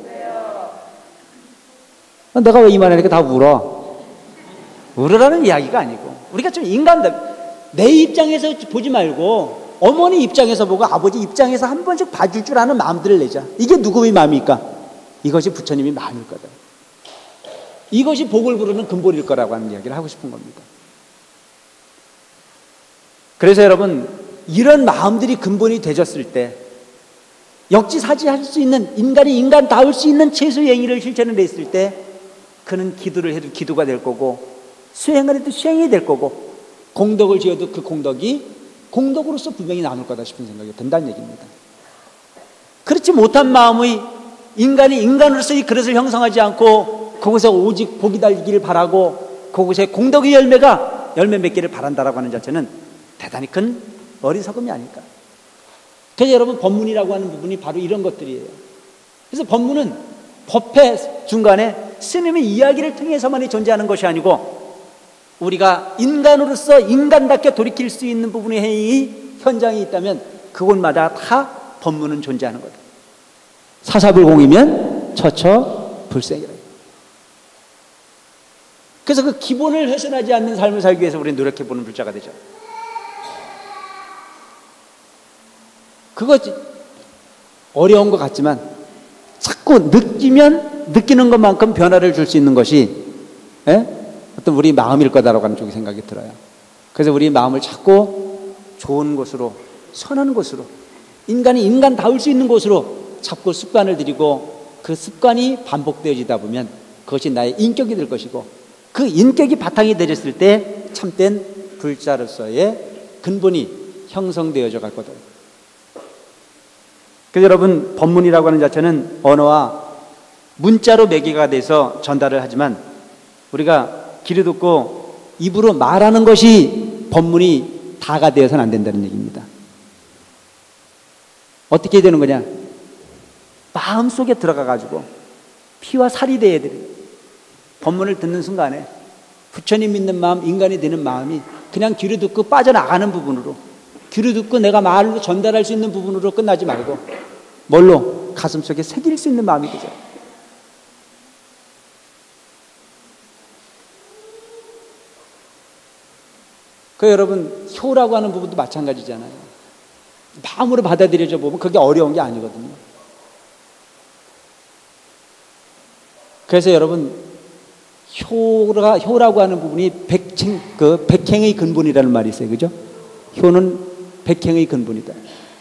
내가 왜 이만하니까 다 울어? 울으라는 이야기가 아니고 우리가 좀 인간답 내 입장에서 보지 말고 어머니 입장에서 보고 아버지 입장에서 한 번씩 봐줄 줄 아는 마음들을 내자. 이게 누구의 마음일까? 이것이 부처님의 마음일 거다. 이것이 복을 부르는 근본일 거라고 하는 이야기를 하고 싶은 겁니다. 그래서 여러분 이런 마음들이 근본이 되졌을 때 역지사지할 수 있는 인간이 인간다울 수 있는 최소의 행위를 실천을 했을 때 그는 기도를 해도 기도가 될 거고 수행을 해도 수행이 될 거고 공덕을 지어도 그 공덕이 공덕으로서 분명히 남을 거다 싶은 생각이 든다는 얘기입니다. 그렇지 못한 마음의 인간이 인간으로서 이 그릇을 형성하지 않고 그곳에 오직 복이 달기를 바라고 그곳에 공덕의 열매가 열매 맺기를 바란다라고 하는 자체는 대단히 큰 어리석음이 아닐까. 그래서 여러분 법문이라고 하는 부분이 바로 이런 것들이에요. 그래서 법문은 법회 중간에 스님의 이야기를 통해서만이 존재하는 것이 아니고 우리가 인간으로서 인간답게 돌이킬 수 있는 부분의 행위 현장이 있다면 그곳마다 다 법문은 존재하는 거다. 사사불공이면 처처불생이라. 그래서 그 기본을 훼손하지 않는 삶을 살기 위해서 우리는 노력해보는 불자가 되죠. 그거 어려운 것 같지만 자꾸 느끼면 느끼는 것만큼 변화를 줄 수 있는 것이 에? 어떤 우리 마음일 거다라고 하는 쪽의 생각이 들어요. 그래서 우리 마음을 자꾸 좋은 곳으로 선한 곳으로 인간이 인간다울 수 있는 곳으로 자꾸 습관을 들이고 그 습관이 반복되어지다 보면 그것이 나의 인격이 될 것이고 그 인격이 바탕이 되었을 때 참된 불자로서의 근본이 형성되어져 갈 거다. 그래서 여러분, 법문이라고 하는 자체는 언어와 문자로 매개가 돼서 전달을 하지만 우리가 귀를 듣고 입으로 말하는 것이 법문이 다가 되어서는 안 된다는 얘기입니다. 어떻게 되는 거냐? 마음속에 들어가 가지고 피와 살이 돼야 돼요. 법문을 듣는 순간에 부처님 믿는 마음, 인간이 되는 마음이 그냥 귀를 듣고 빠져나가는 부분으로, 귀를 듣고 내가 말로 전달할 수 있는 부분으로 끝나지 말고 뭘로? 가슴속에 새길 수 있는 마음이 되죠. 그 여러분, 효라고 하는 부분도 마찬가지잖아요. 마음으로 받아들여져 보면 그게 어려운 게 아니거든요. 그래서 여러분, 효가, 효라고 하는 부분이 백행, 그 백행의 근본이라는 말이 있어요. 그죠? 효는 백행의 근본이다.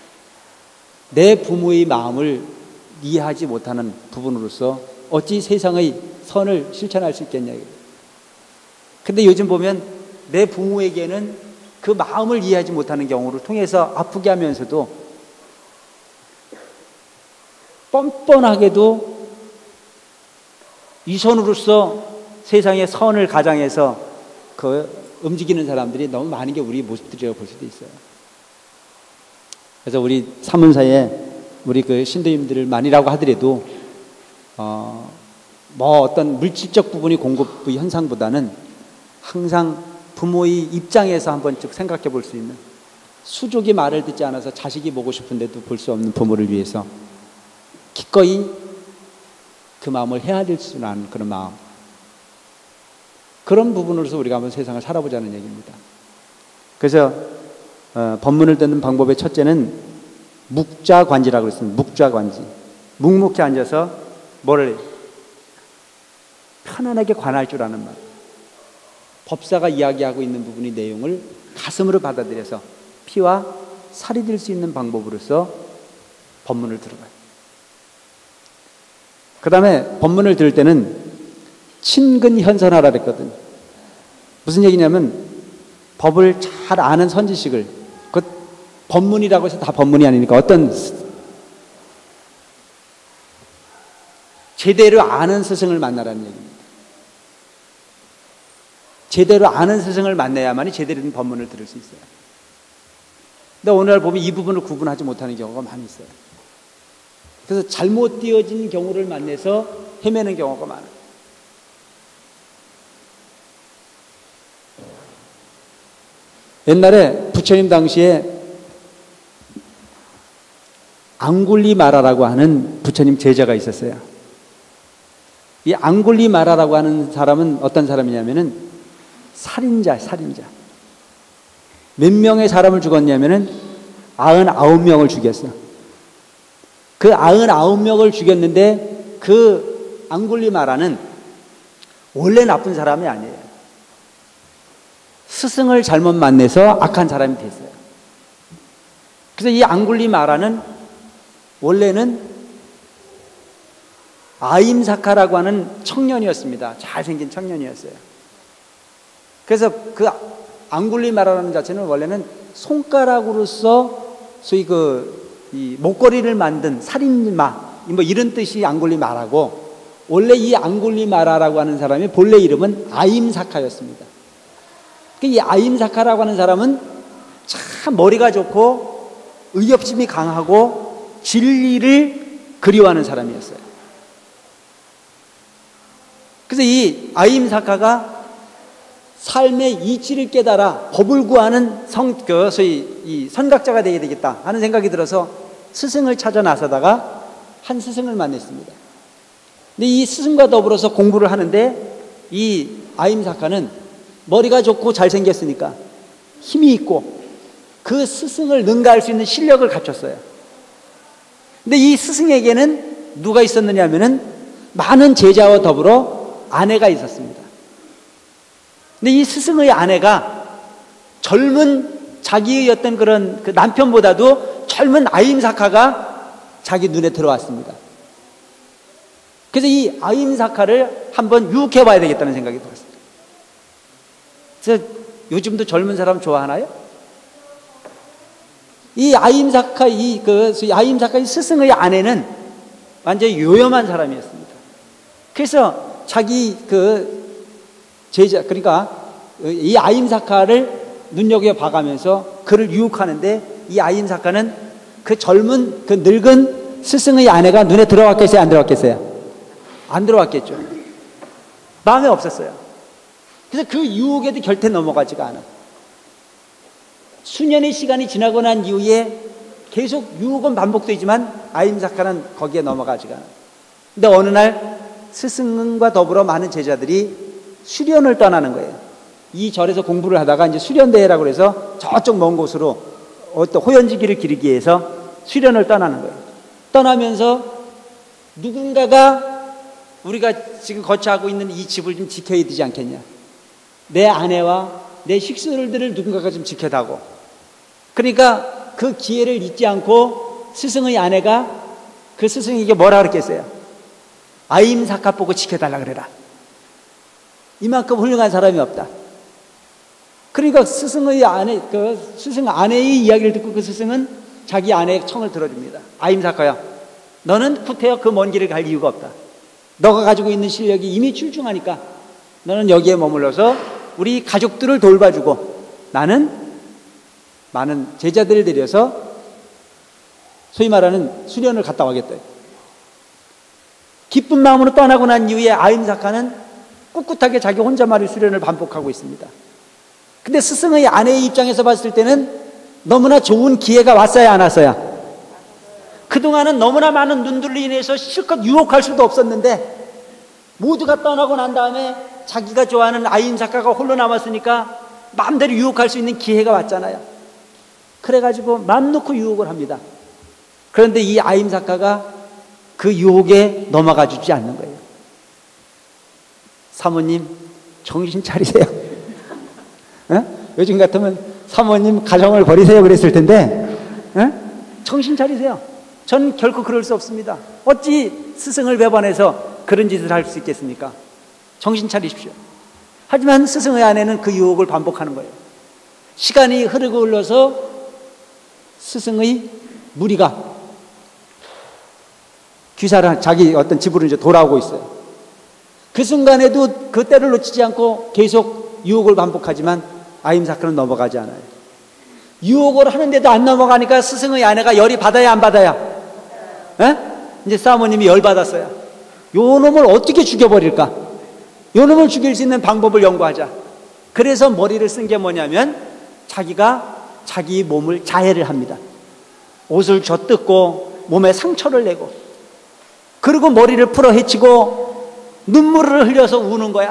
내 부모의 마음을 이해하지 못하는 부분으로서 어찌 세상의 선을 실천할 수 있겠냐. 근데 요즘 보면 내 부모에게는 그 마음을 이해하지 못하는 경우를 통해서 아프게 하면서도 뻔뻔하게도 이손으로서 세상의 선을 가장해서 그 움직이는 사람들이 너무 많은 게 우리 모습들이라고 볼 수도 있어요. 그래서 우리 사문사에 우리 그 신도님들을 많이라고 하더라도 어, 뭐 어떤 물질적 부분이 공급의 현상보다는 항상 부모의 입장에서 한 번쯤 생각해 볼 수 있는, 수족이 말을 듣지 않아서 자식이 보고 싶은데도 볼 수 없는 부모를 위해서 기꺼이 그 마음을 헤아릴 수 있는 그런 마음, 그런 부분으로서 우리가 한번 세상을 살아보자는 얘기입니다. 그래서 어, 법문을 듣는 방법의 첫째는 묵좌관지라고 그랬습니다. 묵좌관지. 묵묵히 앉아서 뭐를 편안하게 관할 줄 아는 말. 법사가 이야기하고 있는 부분의 내용을 가슴으로 받아들여서 피와 살이 될 수 있는 방법으로서 법문을 들어봐요. 그 다음에 법문을 들을 때는 친근현선하라 그랬거든. 무슨 얘기냐면 법을 잘 아는 선지식을, 그 법문이라고 해서 다 법문이 아니니까 어떤 제대로 아는 스승을 만나라는 얘기입니다. 제대로 아는 스승을 만나야만이 제대로 된 법문을 들을 수 있어요. 근데 오늘날 보면 이 부분을 구분하지 못하는 경우가 많이 있어요. 그래서 잘못 띄어진 경우를 만나서 헤매는 경우가 많아요. 옛날에 부처님 당시에 앙굴리마라라고 하는 부처님 제자가 있었어요. 이 앙굴리마라라고 하는 사람은 어떤 사람이냐면은 살인자, 살인자. 몇 명의 사람을 죽었냐면은 아흔아홉 명을 죽였어. 그 아흔아홉 명을 죽였는데 그 앙굴리마라는 원래 나쁜 사람이 아니에요. 스승을 잘못 만나서 악한 사람이 됐어요. 그래서 이 앙굴리마라는 원래는 아임사카라고 하는 청년이었습니다. 잘생긴 청년이었어요. 그래서 그 앙굴리마라는 자체는 원래는 손가락으로서 소위 그 이 목걸이를 만든 살인마 뭐 이런 뜻이 앙굴리마라고, 원래 이 앙굴리마라라고 하는 사람의 본래 이름은 아임사카였습니다. 이 아임사카라고 하는 사람은 참 머리가 좋고 의협심이 강하고 진리를 그리워하는 사람이었어요. 그래서 이 아임사카가 삶의 이치를 깨달아 법을 구하는 성, 그, 소위 이 선각자가 되어야 되겠다 하는 생각이 들어서 스승을 찾아 나서다가 한 스승을 만났습니다. 근데 이 스승과 더불어서 공부를 하는데 이 아임사카는 머리가 좋고 잘생겼으니까 힘이 있고 그 스승을 능가할 수 있는 실력을 갖췄어요. 근데 이 스승에게는 누가 있었느냐 하면은 많은 제자와 더불어 아내가 있었습니다. 근데 이 스승의 아내가 젊은 자기의 어떤 그런 그 남편보다도 젊은 아임사카가 자기 눈에 들어왔습니다. 그래서 이 아임사카를 한번 유혹해 봐야 되겠다는 생각이 들었어요. 그래서 요즘도 젊은 사람 좋아하나요? 이 아임사카, 이, 그, 아임사카 이 스승의 아내는 완전히 요염한 사람이었습니다. 그래서 자기 그 제자, 그러니까 이 아임사카를 눈여겨 봐가면서 그를 유혹하는데 이 아임사카는 그 젊은, 그 늙은 스승의 아내가 눈에 들어왔겠어요? 안 들어왔겠어요? 안 들어왔겠죠. 마음에 없었어요. 그래서 그 유혹에도 결태 넘어가지가 않아. 수년의 시간이 지나고 난 이후에 계속 유혹은 반복되지만 아임사카는 거기에 넘어가지가 않아. 근데 어느 날 스승과 더불어 많은 제자들이 수련을 떠나는 거예요. 이 절에서 공부를 하다가 이제 수련대회라고 해서 저쪽 먼 곳으로 어떤 호연지기를 기르기 위해서 수련을 떠나는 거예요. 떠나면서 누군가가 우리가 지금 거처하고 있는 이 집을 좀 지켜야 되지 않겠냐. 내 아내와 내 식수들을 누군가가 좀 지켜다고. 그러니까 그 기회를 잊지 않고 스승의 아내가 그 스승에게 뭐라 그랬겠어요? 아임사카 보고 지켜달라 그래라. 이만큼 훌륭한 사람이 없다. 그러니까 스승의 아내, 그 스승 아내의 이야기를 듣고 그 스승은 자기 아내의 청을 들어줍니다. 아임사카야, 너는 후퇴어 그 먼 길을 갈 이유가 없다. 너가 가지고 있는 실력이 이미 출중하니까 너는 여기에 머물러서 우리 가족들을 돌봐주고 나는 많은 제자들을 데려서 소위 말하는 수련을 갔다 와겠다. 기쁜 마음으로 떠나고 난 이후에 아임사카는 꿋꿋하게 자기 혼자만의 수련을 반복하고 있습니다. 근데 스승의 아내의 입장에서 봤을 때는 너무나 좋은 기회가 왔어야 안 왔어야? 그동안은 너무나 많은 눈들로 인해서 실컷 유혹할 수도 없었는데 모두가 떠나고 난 다음에 자기가 좋아하는 아임사카가 홀로 남았으니까 마음대로 유혹할 수 있는 기회가 왔잖아요. 그래가지고 맘 놓고 유혹을 합니다. 그런데 이 아임사카가 그 유혹에 넘어가 주지 않는 거예요. 사모님 정신 차리세요. 어? 요즘 같으면 사모님 가정을 버리세요 그랬을 텐데 어? 정신 차리세요. 전 결코 그럴 수 없습니다. 어찌 스승을 배반해서 그런 짓을 할 수 있겠습니까? 정신 차리십시오. 하지만 스승의 아내는 그 유혹을 반복하는 거예요. 시간이 흐르고 흘러서 스승의 무리가 귀사를 자기 어떤 집으로 이제 돌아오고 있어요. 그 순간에도 그 때를 놓치지 않고 계속 유혹을 반복하지만 아임사카는 넘어가지 않아요. 유혹을 하는데도 안 넘어가니까 스승의 아내가 열이 받아야 안 받아야? 에? 이제 사모님이 열 받았어요. 요 놈을 어떻게 죽여버릴까? 요 놈을 죽일 수 있는 방법을 연구하자. 그래서 머리를 쓴 게 뭐냐면 자기가 자기 몸을 자해를 합니다. 옷을 젖뜯고 몸에 상처를 내고 그리고 머리를 풀어 헤치고 눈물을 흘려서 우는 거야.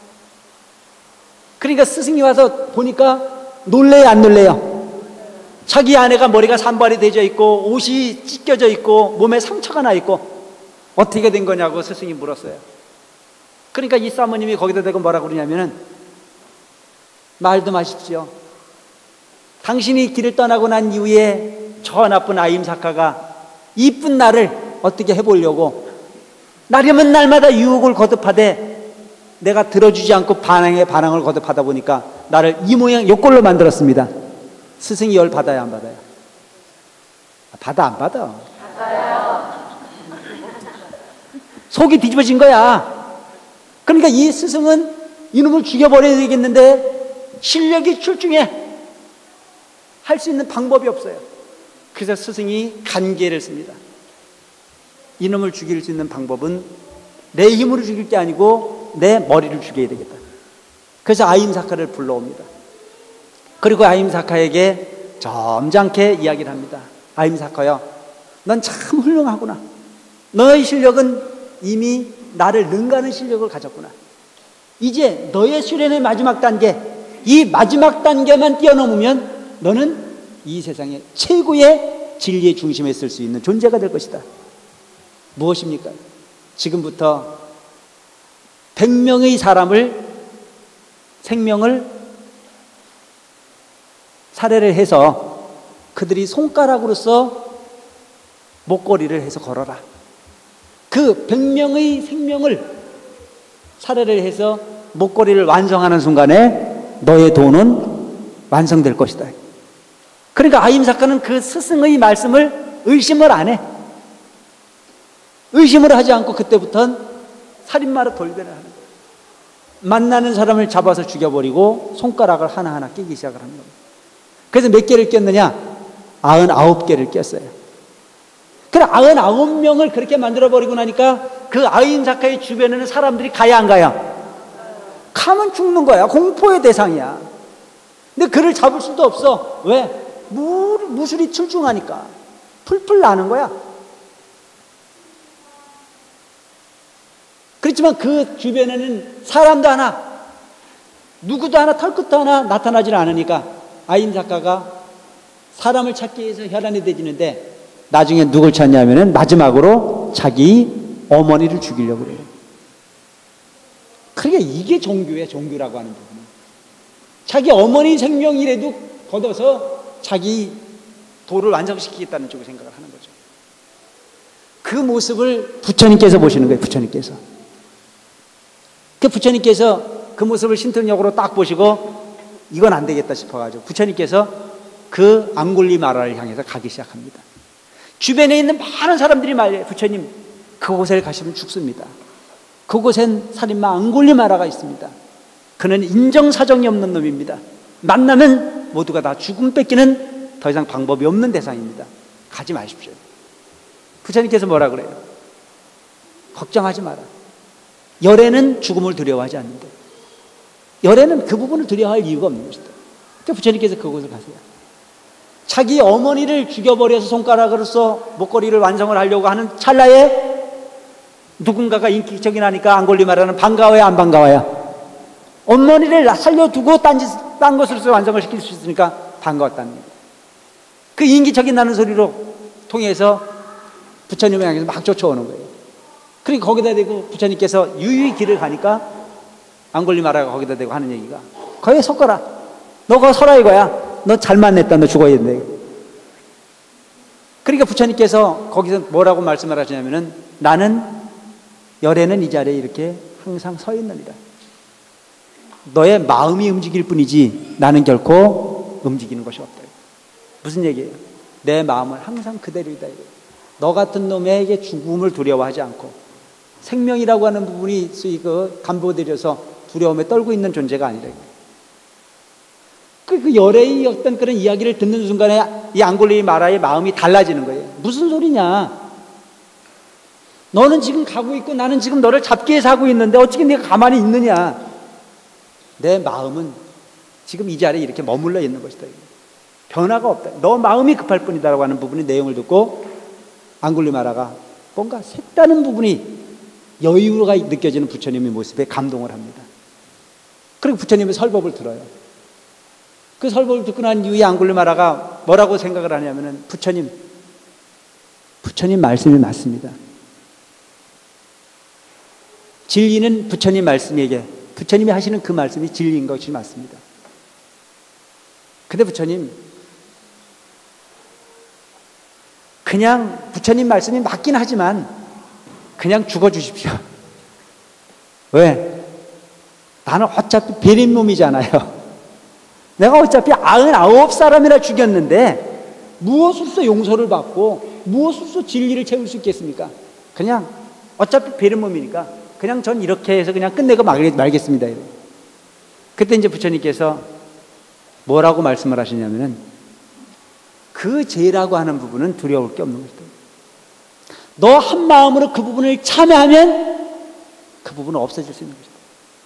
그러니까 스승이 와서 보니까 놀래요 안 놀래요? 자기 아내가 머리가 산발이 되어 있고 옷이 찢겨져 있고 몸에 상처가 나 있고 어떻게 된 거냐고 스승이 물었어요. 그러니까 이 사모님이 거기다 대고 뭐라고 그러냐면은 말도 마십시오. 당신이 길을 떠나고 난 이후에 저 나쁜 아임사카가 이쁜 나를 어떻게 해보려고 나려면 날마다 유혹을 거듭하되 내가 들어주지 않고 반항에 반항을 거듭하다 보니까 나를 이 모양 요꼴로 만들었습니다. 스승이 열 받아야 안 받아요? 받아 안 받아? 받아요. 속이 뒤집어진 거야. 그러니까 이 스승은 이놈을 죽여버려야 되겠는데 실력이 출중해. 할 수 있는 방법이 없어요. 그래서 스승이 간계를 씁니다. 이놈을 죽일 수 있는 방법은 내 힘으로 죽일 게 아니고 내 머리를 죽여야 되겠다. 그래서 아임사카를 불러옵니다. 그리고 아임사카에게 점잖게 이야기를 합니다. 아임사카야, 넌 참 훌륭하구나. 너의 실력은 이미 나를 능가하는 실력을 가졌구나. 이제 너의 수련의 마지막 단계, 이 마지막 단계만 뛰어넘으면 너는 이 세상의 최고의 진리의 중심에 있을 수 있는 존재가 될 것이다. 무엇입니까? 지금부터 백 명의 사람을 생명을 살해를 해서 그들이 손가락으로서 목걸이를 해서 걸어라. 그 백 명의 생명을 살해를 해서 목걸이를 완성하는 순간에 너의 돈은 완성될 것이다. 그러니까 아임 작가는 그 스승의 말씀을 의심을 안 해. 의심을 하지 않고 그때부터는 살인마로 돌변을 하는 거예요. 만나는 사람을 잡아서 죽여버리고 손가락을 하나하나 끼기 시작을 하는 겁니다. 그래서 몇 개를 꼈느냐? 아흔아홉 개를 꼈어요. 그래, 아흔아홉 명을 그렇게 만들어버리고 나니까 그 아임 작가의 주변에는 사람들이 가야 안 가야? 가면 죽는 거야. 공포의 대상이야. 근데 그를 잡을 수도 없어. 왜? 무, 무술이 출중하니까. 풀풀 나는 거야. 그렇지만 그 주변에는 사람도 하나, 누구도 하나, 털끝도 하나 나타나질 않으니까 아임 작가가 사람을 찾기 위해서 혈안이 되지는데 나중에 누굴 찾냐면은 마지막으로 자기 어머니를 죽이려고 그래요. 그러니까 이게 종교예요. 종교라고 하는 부분은. 자기 어머니 생명이라도 걷어서 자기 도를 완성시키겠다는 쪽으로 생각을 하는 거죠. 그 모습을 부처님께서 보시는 거예요. 부처님께서. 그 부처님께서 그 모습을 신통력으로 딱 보시고 이건 안 되겠다 싶어가지고 부처님께서 그 앙굴리마라를 향해서 가기 시작합니다. 주변에 있는 많은 사람들이 말해요. 부처님, 그곳에 가시면 죽습니다. 그곳엔 살인마 앙굴리마라가 있습니다. 그는 인정사정이 없는 놈입니다. 만나면 모두가 다 죽음 뺏기는 더 이상 방법이 없는 대상입니다. 가지 마십시오. 부처님께서 뭐라 그래요? 걱정하지 마라. 열애는 죽음을 두려워하지 않는데 열애는 그 부분을 두려워할 이유가 없는 것이다. 그러니까 부처님께서 그곳을 가세요. 자기 어머니를 죽여버려서 손가락으로서 목걸이를 완성을 하려고 하는 찰나에 누군가가 인기척이 나니까 앙골리마라는 반가워야 안 반가워야? 어머니를 살려두고 딴, 짓, 딴 것으로서 완성을 시킬 수 있으니까 반가웠다는 거예요. 그 인기척이 나는 소리로 통해서 부처님을 향해서 막 쫓아오는 거예요. 그러니까 거기다 대고 부처님께서 유유히 길을 가니까 앙골리마라가 거기다 대고 하는 얘기가 거기 섰거라. 너 거기 서라 이거야. 너 잘만 냈다. 너 죽어야 된다. 그러니까 부처님께서 거기서 뭐라고 말씀을 하시냐면은 나는 열애는 이 자리에 이렇게 항상 서 있느니라. 너의 마음이 움직일 뿐이지 나는 결코 움직이는 것이 없다. 무슨 얘기예요? 내 마음은 항상 그대로이다. 너 같은 놈에게 죽음을 두려워하지 않고 생명이라고 하는 부분이 그 간보들여서 두려움에 떨고 있는 존재가 아니라 그, 그 열애의 어떤 그런 이야기를 듣는 순간에 이 앙골리마라의 마음이 달라지는 거예요. 무슨 소리냐? 너는 지금 가고 있고 나는 지금 너를 잡기 위해서 하고 있는데 어떻게 네가 가만히 있느냐? 내 마음은 지금 이 자리에 이렇게 머물러 있는 것이다. 변화가 없다. 너 마음이 급할 뿐이다라고 하는 부분의 내용을 듣고 앙골리마라가 뭔가 색다른 부분이 여유가 느껴지는 부처님의 모습에 감동을 합니다. 그리고 부처님의 설법을 들어요. 그 설법을 듣고 난 이후에 앙골리마라가 뭐라고 생각을 하냐면은 부처님, 부처님 말씀이 맞습니다. 진리는 부처님 말씀에게, 부처님이 하시는 그 말씀이 진리인 것이 맞습니다. 근데 부처님, 그냥 부처님 말씀이 맞긴 하지만 그냥 죽어주십시오. 왜? 나는 어차피 베린 놈이잖아요. 내가 어차피 아흔아홉 사람이나 죽였는데 무엇으로서 용서를 받고 무엇으로서 진리를 채울 수 있겠습니까? 그냥 어차피 베린 놈이니까 그냥 전 이렇게 해서 그냥 끝내고 말겠습니다. 그때 이제 부처님께서 뭐라고 말씀을 하시냐면은 그 죄라고 하는 부분은 두려울 게 없는 것이다. 너 한 마음으로 그 부분을 참여하면 그 부분은 없어질 수 있는 것이다.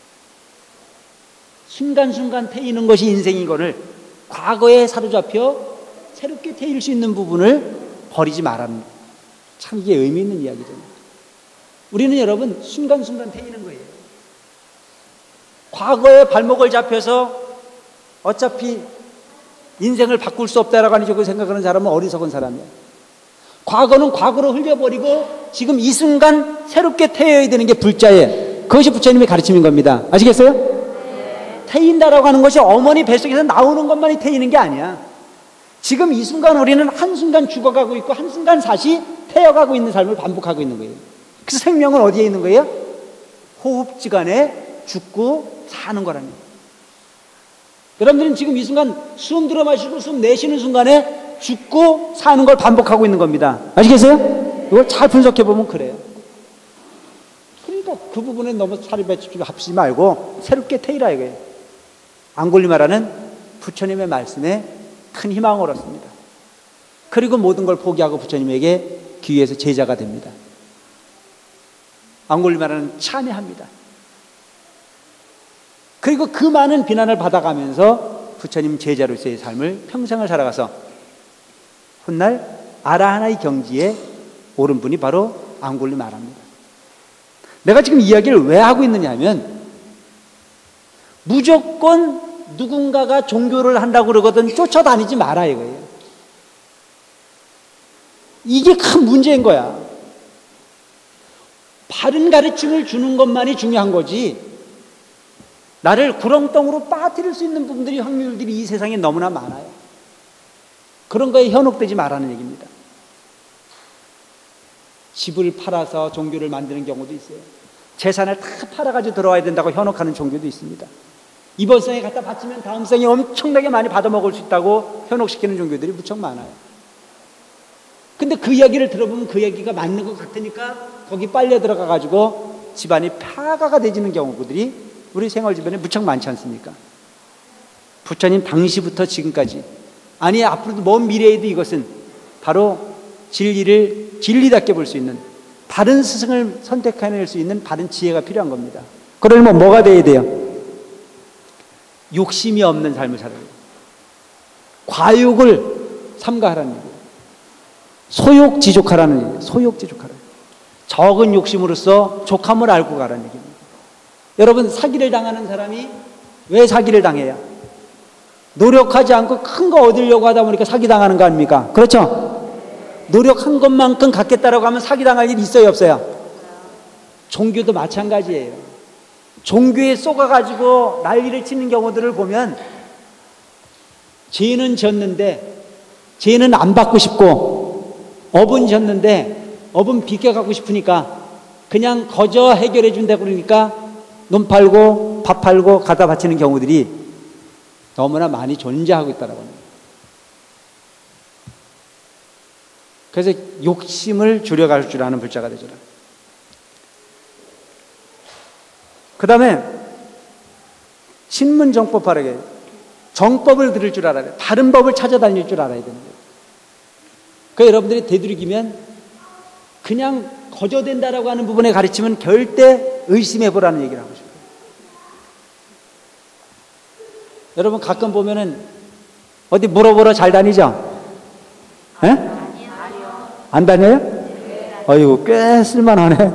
순간순간 태이는 것이 인생이거늘 과거에 사로잡혀 새롭게 태일 수 있는 부분을 버리지 말라는, 참 이게 의미 있는 이야기잖아요. 우리는 여러분 순간순간 태이는 거예요. 과거에 발목을 잡혀서 어차피 인생을 바꿀 수 없다라고 하는 식으로 생각하는 사람은 어리석은 사람이에요. 과거는 과거로 흘려버리고 지금 이 순간 새롭게 태어야 되는 게 불자예요. 그것이 부처님의 가르침인 겁니다. 아시겠어요? 태인다라고 하는 것이 어머니 뱃속에서 나오는 것만이 태이는 게 아니야. 지금 이 순간 우리는 한순간 죽어가고 있고 한순간 다시 태어가고 있는 삶을 반복하고 있는 거예요. 그래서 생명은 어디에 있는 거예요? 호흡지간에 죽고 사는 거라는 거예요. 여러분들은 지금 이 순간 숨 들어 마시고 숨 내쉬는 순간에 죽고 사는 걸 반복하고 있는 겁니다. 아시겠어요? 이걸 잘 분석해 보면 그래요. 그러니까 그 부분에 너무 살이 배치고 합치지 말고 새롭게 태이라 이거예요. 앙골리마라는 부처님의 말씀에 큰 희망을 얻습니다. 그리고 모든 걸 포기하고 부처님에게 귀에서 제자가 됩니다. 앙골리마라는 참여합니다. 그리고 그 많은 비난을 받아가면서 부처님 제자로서의 삶을 평생을 살아가서 훗날 아라하나의 경지에 오른 분이 바로 앙골리마라입니다. 내가 지금 이야기를 왜 하고 있느냐 하면 무조건 누군가가 종교를 한다고 그러거든 쫓아다니지 마라 이거예요. 이게 큰 문제인 거야. 바른 가르침을 주는 것만이 중요한 거지 나를 구렁텅으로 빠뜨릴 수 있는 부분들이 확률들이 이 세상에 너무나 많아요. 그런 거에 현혹되지 말라는 얘기입니다. 집을 팔아서 종교를 만드는 경우도 있어요. 재산을 다 팔아가지고 들어와야 된다고 현혹하는 종교도 있습니다. 이번 생에 갖다 바치면 다음 생에 엄청나게 많이 받아먹을 수 있다고 현혹시키는 종교들이 무척 많아요. 근데 그 이야기를 들어보면 그 얘기가 맞는 것 같으니까 거기 빨려 들어가가지고 집안이 파가가 되지는 경우들이 우리 생활 주변에 무척 많지 않습니까? 부처님 당시부터 지금까지 아니 앞으로도 먼 미래에도 이것은 바로 진리를 진리답게 볼 수 있는 바른 스승을 선택해낼 수 있는 바른 지혜가 필요한 겁니다. 그러면 뭐가 돼야 돼요? 욕심이 없는 삶을 살아야 돼요. 과욕을 삼가하라는 얘기예요. 소욕지족하라는 얘기예요. 소욕지족하라. 적은 욕심으로써 족함을 알고 가라는 얘기입니다. 여러분 사기를 당하는 사람이 왜 사기를 당해요? 노력하지 않고 큰 거 얻으려고 하다 보니까 사기당하는 거 아닙니까? 그렇죠? 노력한 것만큼 갖겠다라고 하면 사기당할 일이 있어요 없어요? 종교도 마찬가지예요. 종교에 쏘가가지고 난리를 치는 경우들을 보면 죄는 졌는데 죄는 안 받고 싶고 업은 졌는데 업은 비껴가고 싶으니까 그냥 거저 해결해 준다고 그러니까 눈 팔고 밥 팔고 갖다 바치는 경우들이 너무나 많이 존재하고 있다라고 합니다. 그래서 욕심을 줄여갈 줄 아는 불자가 되더라. 그 다음에 신문정법하라게 정법을 들을 줄 알아야 돼. 다른 법을 찾아다닐 줄 알아야 되는 거예요. 그 여러분들이 되도록이면 그냥 거저된다라고 하는 부분에 가르치면 절대 의심해 보라는 얘기를 하고 싶어요. 여러분 가끔 보면은 어디 물어보러 잘 다니죠? 예? 안 다녀요? 어이구 꽤 쓸만하네.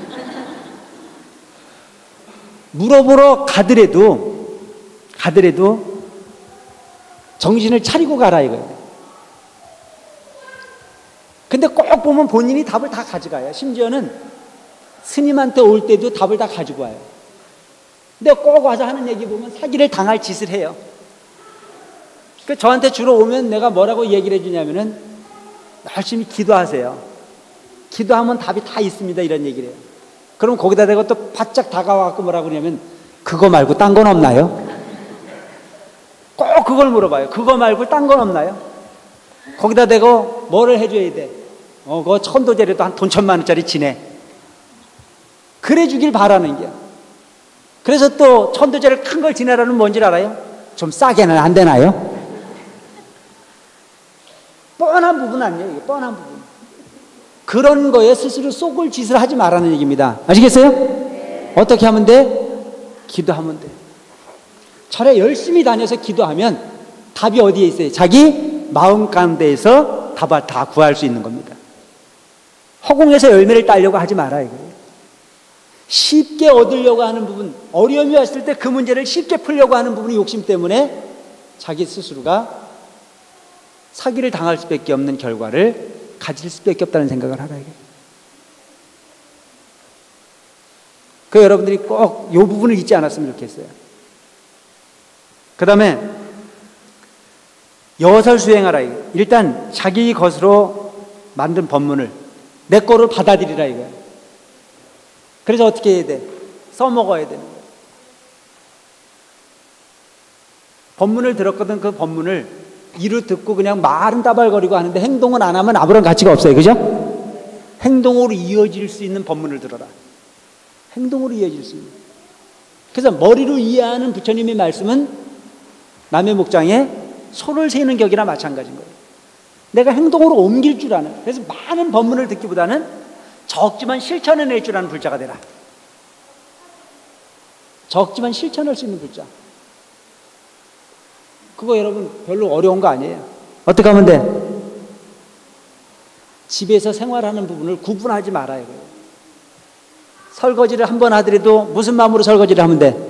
물어보러 가더라도 가더라도 정신을 차리고 가라 이거예요. 근데 꼭 보면 본인이 답을 다 가져가요. 심지어는 스님한테 올 때도 답을 다 가지고 와요. 근데 꼭 와서 하는 얘기 보면 사기를 당할 짓을 해요. 그 저한테 주로 오면 내가 뭐라고 얘기를 해주냐면은 열심히 기도하세요. 기도하면 답이 다 있습니다. 이런 얘기를 해요. 그럼 거기다 대고 또 바짝 다가와갖고 뭐라고 그러냐면 그거 말고 딴 건 없나요? 꼭 그걸 물어봐요. 그거 말고 딴 건 없나요? 거기다 대고 뭐를 해줘야 돼? 어, 그거 천도제라도 한 돈 천만 원짜리 지내. 그래 주길 바라는 게야. 그래서 또 천도제를 큰 걸 지내라는 뭔지 알아요? 좀 싸게는 안 되나요? 뻔한 부분 아니에요. 이게 뻔한 부분. 그런 거에 스스로 속을 짓을 하지 말라는 얘기입니다. 아시겠어요? 네. 어떻게 하면 돼? 기도하면 돼. 차라리 열심히 다녀서 기도하면 답이 어디에 있어요? 자기 마음 가운데에서 답을 다 구할 수 있는 겁니다. 허공에서 열매를 따려고 하지 마라 이거예요. 쉽게 얻으려고 하는 부분, 어려움이 왔을 때 그 문제를 쉽게 풀려고 하는 부분이 욕심 때문에 자기 스스로가 사기를 당할 수밖에 없는 결과를 가질 수밖에 없다는 생각을 하라 이거예요. 그 여러분들이 꼭 이 부분을 잊지 않았으면 좋겠어요. 그 다음에 여설 수행하라. 일단 자기 것으로 만든 법문을 내 거로 받아들이라 이거야. 그래서 어떻게 해야 돼? 써먹어야 되는 거야. 법문을 들었거든. 그 법문을 이루 듣고 그냥 말은 따발거리고 하는데 행동은 안 하면 아무런 가치가 없어요. 그죠? 행동으로 이어질 수 있는 법문을 들어라. 행동으로 이어질 수 있는. 그래서 머리로 이해하는 부처님의 말씀은 남의 목장에 소를 세는 격이나 마찬가지인 거예요. 내가 행동으로 옮길 줄 아는. 그래서 많은 법문을 듣기보다는 적지만 실천해낼 줄 아는 불자가 되라. 적지만 실천할 수 있는 불자. 그거 여러분 별로 어려운 거 아니에요. 어떻게 하면 돼? 집에서 생활하는 부분을 구분하지 말아요. 설거지를 한 번 하더라도 무슨 마음으로 설거지를 하면 돼?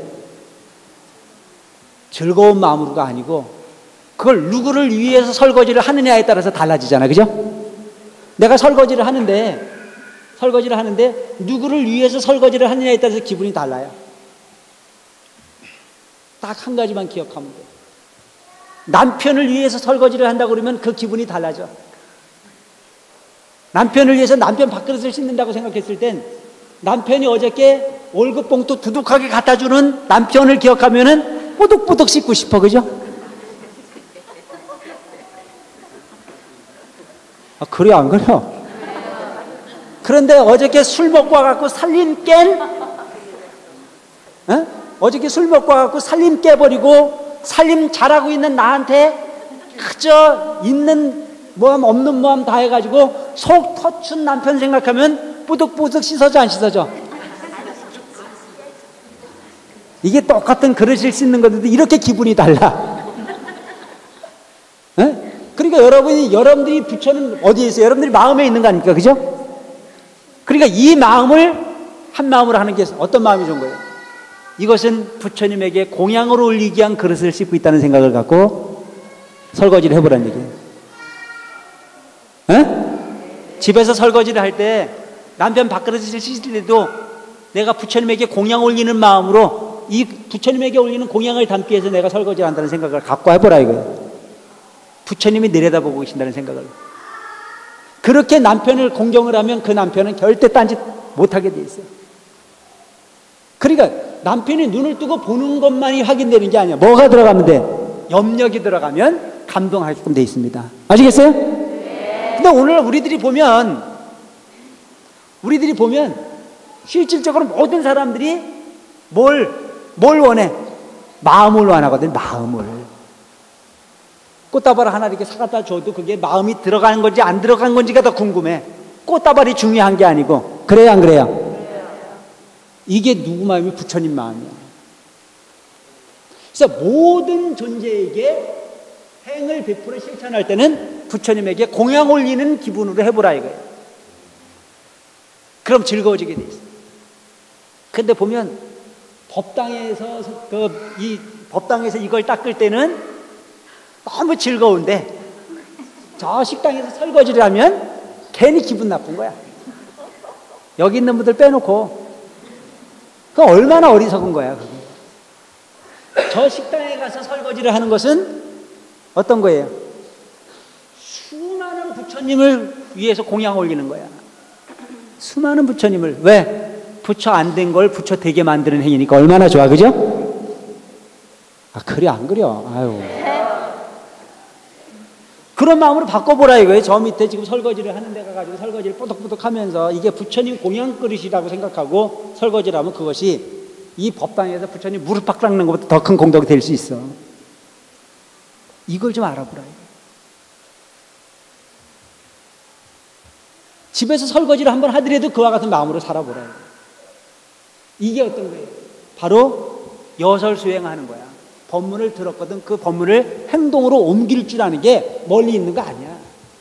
즐거운 마음으로가 아니고 그걸 누구를 위해서 설거지를 하느냐에 따라서 달라지잖아요. 그죠? 내가 설거지를 하는데 설거지를 하는데 누구를 위해서 설거지를 하느냐에 따라서 기분이 달라요. 딱 한 가지만 기억하면 돼. 남편을 위해서 설거지를 한다고 그러면 그 기분이 달라져. 남편을 위해서 남편 밥그릇을 씻는다고 생각했을 땐 남편이 어저께 월급 봉투 두둑하게 갖다 주는 남편을 기억하면은 뽀득뽀득 씻고 싶어. 그죠? 아, 그래, 안 그래요? 그런데 어저께 술 먹고 와갖고 살림 깬, 어? 어저께 술 먹고 와갖고 살림 깨버리고 살림 잘하고 있는 나한테 그저 있는 모함 없는 모함 다 해가지고 속 터춘 남편 생각하면 뿌득뿌득 씻어져 안 씻어져? 이게 똑같은 그릇을 씻는 건데도 이렇게 기분이 달라. 에? 그러니까 여러분이, 여러분들이 부처는 어디에 있어요? 여러분들이 마음에 있는 거 아닙니까? 그죠? 그러니까 이 마음을 한 마음으로 하는 게 어떤 마음이 좋은 거예요? 이것은 부처님에게 공양으로 올리기 위한 그릇을 씻고 있다는 생각을 갖고 설거지를 해보라는 얘기예요. 에? 집에서 설거지를 할 때 남편 밥그릇을 씻을 때도 내가 부처님에게 공양 올리는 마음으로 이 부처님에게 올리는 공양을 담기 위해서 내가 설거지를 한다는 생각을 갖고 해보라 이거예요. 부처님이 내려다보고 계신다는 생각을. 그렇게 남편을 공경을 하면 그 남편은 절대 딴짓 못하게 돼 있어요. 그러니까 남편이 눈을 뜨고 보는 것만이 확인되는 게 아니야. 뭐가 들어가면 돼? 염력이 들어가면 감동하게끔 돼 있습니다. 아시겠어요? 네. 근데 오늘 우리들이 보면 우리들이 보면 실질적으로 모든 사람들이 뭘, 뭘 원해? 마음을 원하거든. 마음을. 꽃다발 하나 이렇게 사갖다 줘도 그게 마음이 들어가는 건지 안 들어간 건지가 더 궁금해. 꽃다발이 중요한 게 아니고. 그래요, 안 그래요? 이게 누구 마음이? 부처님 마음이야. 그래서 모든 존재에게 행을 베풀어 실천할 때는 부처님에게 공양 올리는 기분으로 해보라 이거예요. 그럼 즐거워지게 돼 있어요. 근데 보면 법당에서 그 이 법당에서 이걸 닦을 때는 너무 즐거운데 저 식당에서 설거지를 하면 괜히 기분 나쁜 거야. 여기 있는 분들 빼놓고. 그 얼마나 어리석은 거야. 그게. 저 식당에 가서 설거지를 하는 것은 어떤 거예요? 수많은 부처님을 위해서 공양 올리는 거야. 수많은 부처님을. 왜? 부처 안 된 걸 부처 되게 만드는 행위니까 얼마나 좋아. 그죠? 아, 그래 안 그려? 아유. 그런 마음으로 바꿔보라 이거예요. 저 밑에 지금 설거지를 하는 데가 가지고 설거지를 뽀득뽀득 하면서 이게 부처님 공양 그릇이라고 생각하고 설거지를 하면 그것이 이 법당에서 부처님 무릎 팍 닦는 것보다 더 큰 공덕이 될 수 있어. 이걸 좀 알아보라. 집에서 설거지를 한번 하더라도 그와 같은 마음으로 살아보라. 이게 어떤 거예요? 바로 여설 수행하는 거야. 법문을 들었거든. 그 법문을 행동으로 옮길 줄 아는 게 멀리 있는 거 아니야.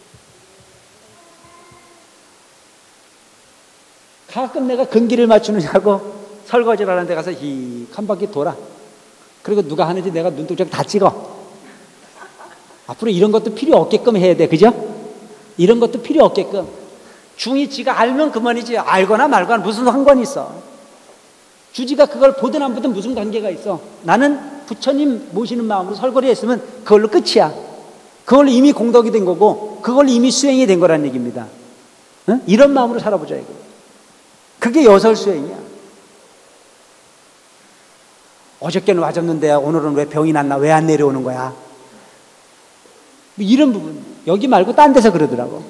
가끔 내가 근기를 맞추느냐고 설거지를 하는 데 가서 히 한 바퀴 돌아. 그리고 누가 하는지 내가 눈독적 다 찍어. 앞으로 이런 것도 필요 없게끔 해야 돼. 그죠? 이런 것도 필요 없게끔. 중이 지가 알면 그만이지. 알거나 말거나 무슨 상관이 있어. 주지가 그걸 보든 안 보든 무슨 관계가 있어. 나는 부처님 모시는 마음으로 설거리 했으면 그걸로 끝이야. 그걸로 이미 공덕이 된 거고 그걸로 이미 수행이 된 거란 얘기입니다. 응? 이런 마음으로 살아보자 이거. 그게 여설수행이야. 어저께는 와줬는데 오늘은 왜 병이 났나? 왜 안 내려오는 거야? 뭐 이런 부분. 여기 말고 딴 데서 그러더라고.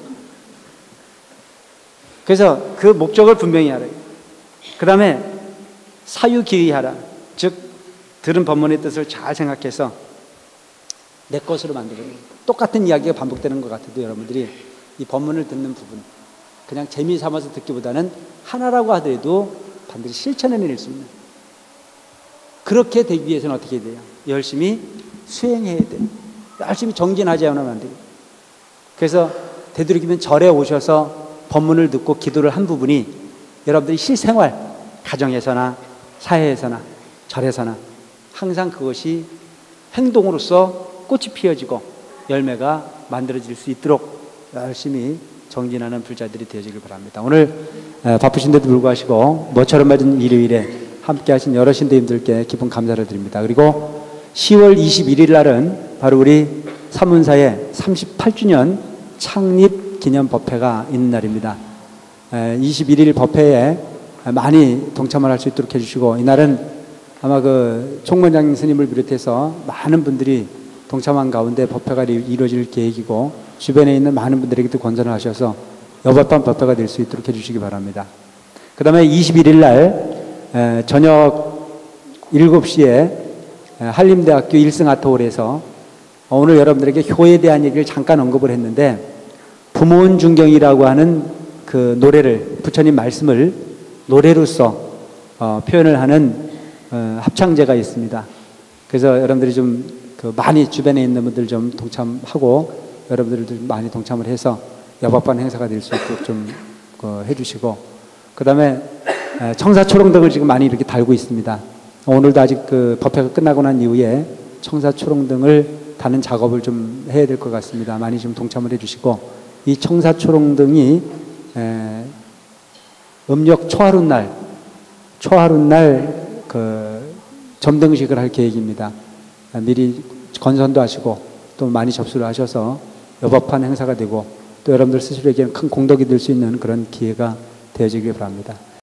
그래서 그 목적을 분명히 하라. 그 다음에 사유기의하라. 즉 들은 법문의 뜻을 잘 생각해서 내 것으로 만들어요. 똑같은 이야기가 반복되는 것 같아도 여러분들이 이 법문을 듣는 부분 그냥 재미 삼아서 듣기보다는 하나라고 하더라도 반드시 실천해낼 수 있는, 그렇게 되기 위해서는 어떻게 해야 돼요? 열심히 수행해야 돼요. 열심히 정진하지 않으면 안 돼요. 그래서 되도록이면 절에 오셔서 법문을 듣고 기도를 한 부분이 여러분들이 실생활, 가정에서나 사회에서나 절에서나 항상 그것이 행동으로서 꽃이 피어지고 열매가 만들어질 수 있도록 열심히 정진하는 불자들이 되어지길 바랍니다. 오늘 바쁘신데도 불구하고 모처럼 맞은 일요일에 함께 하신 여러 신도님들께 깊은 감사를 드립니다. 그리고 시월 이십일일 날은 바로 우리 사문사의 삼십팔 주년 창립 기념 법회가 있는 날입니다. 이십일일 법회에 많이 동참을 할 수 있도록 해주시고, 이날은 아마 그 총무장 스님을 비롯해서 많은 분들이 동참한 가운데 법회가 이루어질 계획이고, 주변에 있는 많은 분들에게도 권선을 하셔서 여법반 법회가 될 수 있도록 해주시기 바랍니다. 그 다음에 이십일일 날 저녁 일곱 시에 한림대학교 일 승 아트홀에서 오늘 여러분들에게 효에 대한 얘기를 잠깐 언급을 했는데, 부모은 중경이라고 하는 그 노래를, 부처님 말씀을 노래로서 어, 표현을 하는 어, 합창제가 있습니다. 그래서 여러분들이 좀 그 많이 주변에 있는 분들 좀 동참하고 여러분들도 많이 동참을 해서 여법반 행사가 될 수 있도록 좀 어, 해주시고, 그 다음에 청사초롱등을 지금 많이 이렇게 달고 있습니다. 오늘도 아직 그 법회가 끝나고 난 이후에 청사초롱등을 다는 작업을 좀 해야 될 것 같습니다. 많이 좀 동참을 해주시고, 이 청사초롱등이 에, 음력 초하룻날, 초하룻날 그 점등식을 할 계획입니다. 미리 건선도 하시고 또 많이 접수를 하셔서 여법한 행사가 되고 또 여러분들 스스로에게는 큰 공덕이 될 수 있는 그런 기회가 되어지길 바랍니다.